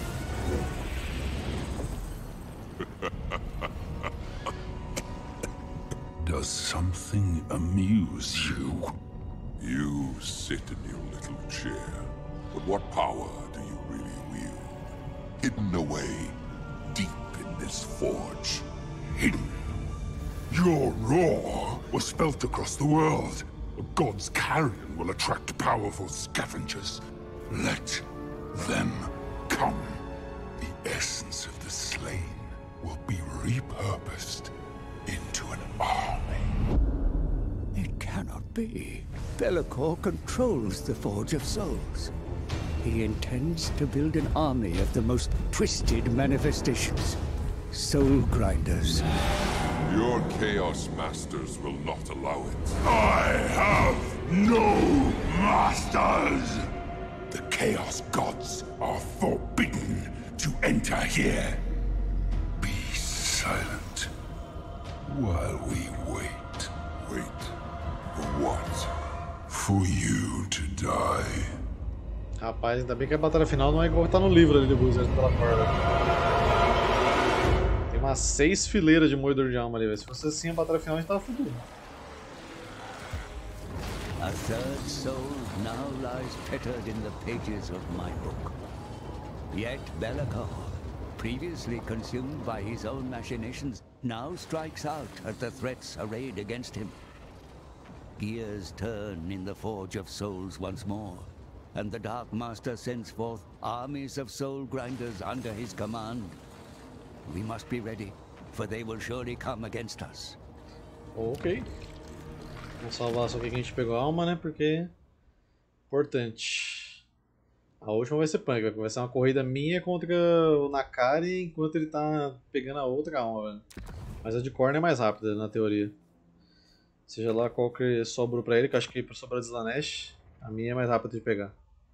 Does something amuse you? You sit in your little chair, but what power do you really wield? Hidden away, deep in this forge. Hidden. Your roar was felt across the world. A god's carrion will attract powerful scavengers. Let them come. The essence of the slain will be repurposed into an army. It cannot be. Be'lakor controls the Forge of Souls. He intends to build an army of the most twisted manifestations. Soul Grinders. Your Chaos Masters will not allow it. I have no masters! The Chaos Gods are forbidden to enter here. Be silent while we wait. Wait for what? For you to die. Rapaz, ainda bem que a batalha final não é igual que tá no livro ali do Wizard pela corda. Tem umas 6 fileiras de moedor de alma ali, velho. Se fosse assim a batalha final a gente tava fudido. A third soul now lies fettered in the pages of my book. Yet Be'lakor, previously consumed by his own machinations, now strikes out at the threats arrayed against him. Gears turn in the Forge of Souls once more, and the Dark Master sends forth armies of Soul Grinders under his command. We must be ready, for they will surely come against us. Ok. Vamos salvar só que a gente pegou a alma, né? Porque... Importante. A última vai ser punk, vai ser uma corrida minha contra o Nakari enquanto ele tá pegando a outra alma, velho. Mas a de Korn é mais rápida, na teoria. Seja lá qual que sobrou pra ele, que eu acho que pra sobrar de Slaanesh, a minha é mais rápida de pegar.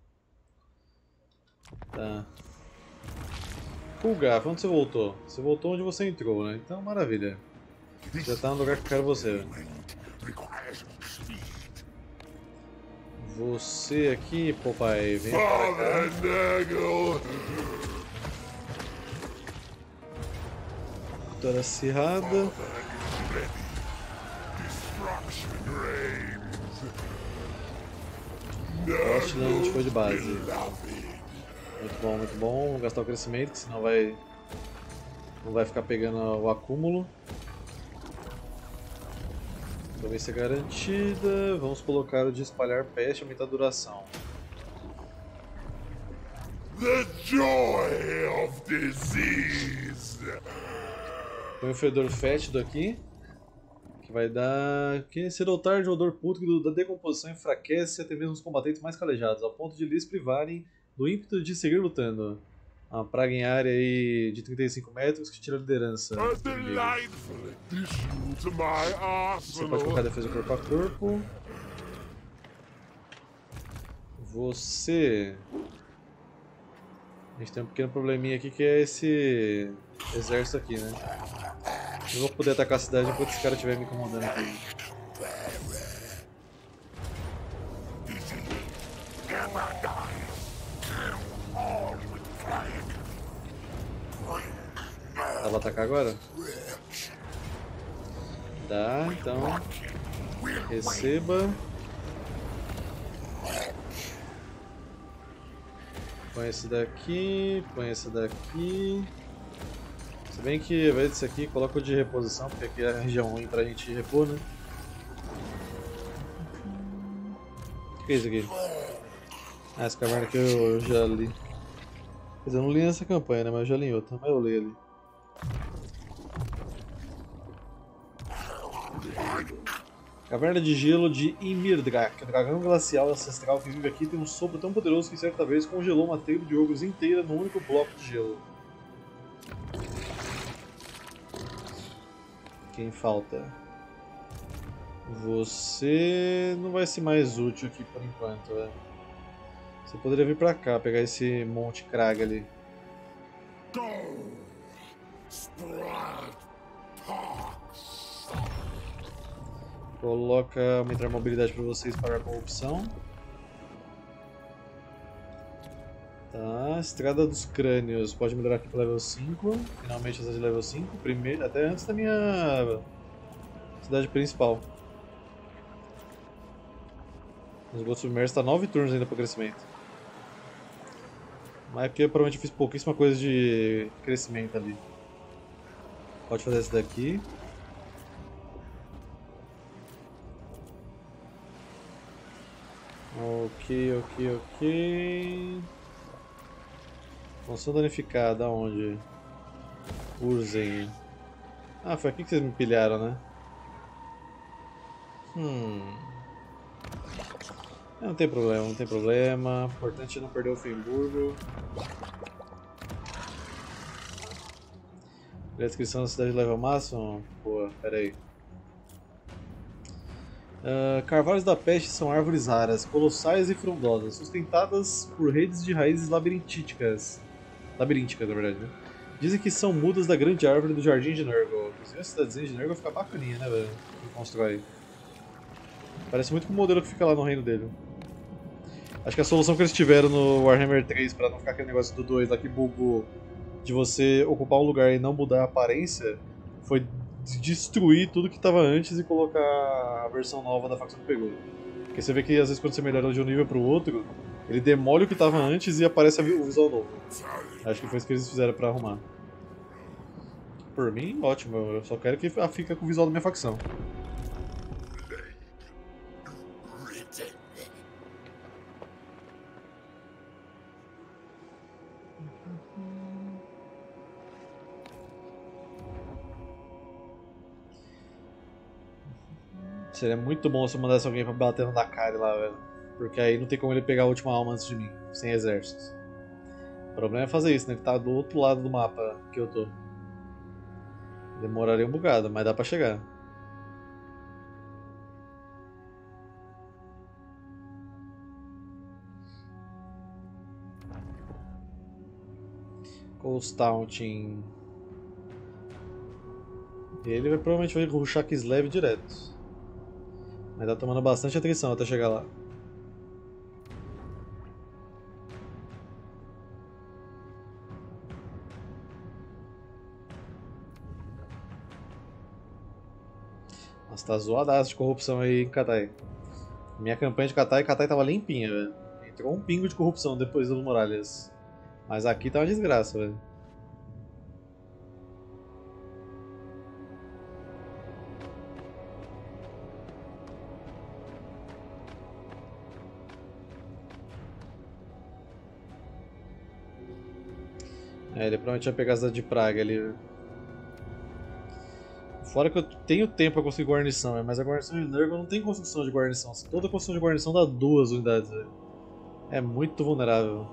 Tá. Kulgaf, onde você voltou? Você voltou onde você entrou, né? Então, maravilha. Já tá no lugar que eu quero você, velho. Você aqui, Popeye, vem para cá. Toda acirrada. Frostland a gente foi de base. Muito bom, muito bom. Vamos gastar o crescimento, que senão não vai ficar pegando o acúmulo. Província garantida. Vamos colocar o de espalhar peste e aumentar a duração. The joy of disease. Põe o fedor fétido aqui. Que vai dar. Que cedo ou tarde o odor pútrido da decomposição enfraquece até mesmo os combatentes mais calejados, ao ponto de lhes privarem do ímpeto de seguir lutando. Uma praga em área aí de 35 metros que tira a liderança. A delightful addition to my Você pode colocar arsenal. defesa corpo a corpo. Você. A gente tem um pequeno probleminha aqui que é esse exército aqui, né? Eu vou poder atacar a cidade enquanto esse cara estiver me incomodando aqui. Dá pra atacar agora? Dá, então. Receba. Põe esse daqui, põe esse daqui. Se bem que ao invés desse aqui, coloca o de reposição, porque aqui é a região ruim pra gente repor, né? O que é isso aqui? Ah, essa caverna aqui eu já li. Quer dizer, eu não li nessa campanha, né? Mas eu já li em outra, mas eu li ali. Caverna de Gelo de Imirdrak. O dragão glacial ancestral que vive aqui tem um sopro tão poderoso que certa vez congelou uma tribo de ogros inteira num único bloco de gelo. Quem falta? Você não vai ser mais útil aqui por enquanto, velho. Você poderia vir pra cá, pegar esse monte Krag ali. Go! Spread pox. Coloca aumentar a mobilidade para vocês para a corrupção. Tá, Estrada dos Crânios pode melhorar aqui para level 5. Finalmente essa de level 5, primeiro, até antes da minha cidade principal. O esgoto submerso está 9 turnos ainda para crescimento. Mas é porque eu provavelmente fiz pouquíssima coisa de crescimento ali. Pode fazer esse daqui. Ok. Função danificada, aonde? Urzen. Ah, foi aqui que vocês me pilharam, né? Não tem problema, não tem problema. O importante é não perder o Fimburgo. A descrição da cidade leva ao máximo? Pô, pera aí. Carvalhos da peste são árvores raras, colossais e frondosas, sustentadas por redes de raízes labirínticas, na verdade, né? Dizem que são mudas da grande árvore do Jardim de Nurgle. Inclusive a cidadezinha de Nurgle fica bacaninha, né, velho? Quem constrói. Parece muito com o modelo que fica lá no reino dele. Acho que a solução que eles tiveram no Warhammer 3 pra não ficar aquele negócio do 2 lá que bugou de você ocupar um lugar e não mudar a aparência foi destruir tudo que estava antes e colocar a versão nova da facção que pegou. Porque você vê que às vezes quando você melhora de um nível pro outro, ele demole o que estava antes e aparece o visual novo. Acho que foi isso que eles fizeram pra arrumar. Por mim, ótimo, eu só quero que fique com o visual da minha facção. Seria muito bom se eu mandasse alguém pra bater no Dakari lá, velho. Porque aí não tem como ele pegar a última alma antes de mim, sem exército. O problema é fazer isso, né? Que tá do outro lado do mapa que eu tô. Demoraria um bocado, mas dá pra chegar. Costaunting. Ele provavelmente vai rushar Kislev direto. Mas tá tomando bastante atenção até chegar lá. Nossa, tá zoadaço de corrupção aí em Katai. Minha campanha de Katai tava limpinha, velho. Entrou um pingo de corrupção depois dos Muralhas. Mas aqui tá uma desgraça, velho. É, ele provavelmente vai pegar a cidade de Praga ali. Fora que eu tenho tempo pra conseguir guarnição, mas a guarnição de Nurgle não tem construção de guarnição. Toda construção de guarnição dá 2 unidades, velho. É muito vulnerável.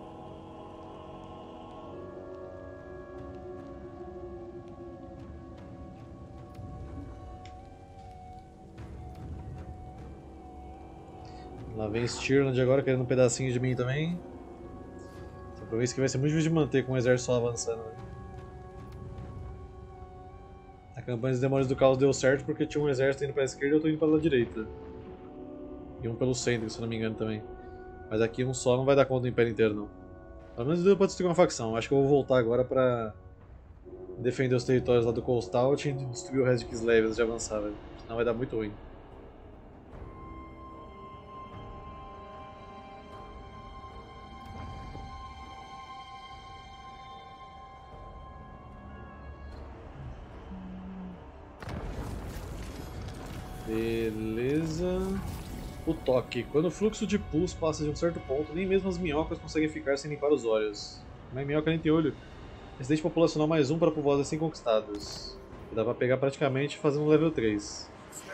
Lá vem Stirland agora querendo um pedacinho de mim também. Essa província que vai ser muito difícil de manter com o exército só avançando. Né? A campanha dos Demônios do Caos deu certo porque tinha um exército indo para a esquerda e eu tô indo para a direita. E um pelo centro, se não me engano também. Mas aqui um só não vai dar conta do Império inteiro não. Pelo menos deu pra destruir uma facção. Acho que eu vou voltar agora pra defender os territórios lá do Coldstart e destruir o resto de Kislev antes de avançar, velho. Senão vai dar muito ruim. Beleza. O toque. Quando o fluxo de pus passa de um certo ponto, nem mesmo as minhocas conseguem ficar sem limpar os olhos. Mas minhoca nem tem olho. Excedente populacional mais 1 para povoados recém-conquistados. Dá pra pegar praticamente fazendo level 3.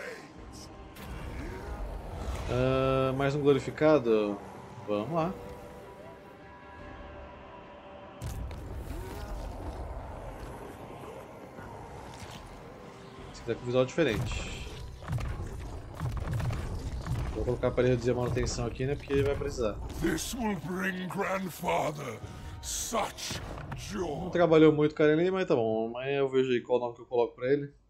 Mais um glorificado? Vamos lá. Esse aqui tá com visual diferente. Vou colocar o aparelho de manutenção aqui, né? Porque ele vai precisar. This will bring grandfather such joy. Não trabalhou muito, cara, ali, mas tá bom. Amanhã eu vejo aí qual nome que eu coloco pra ele.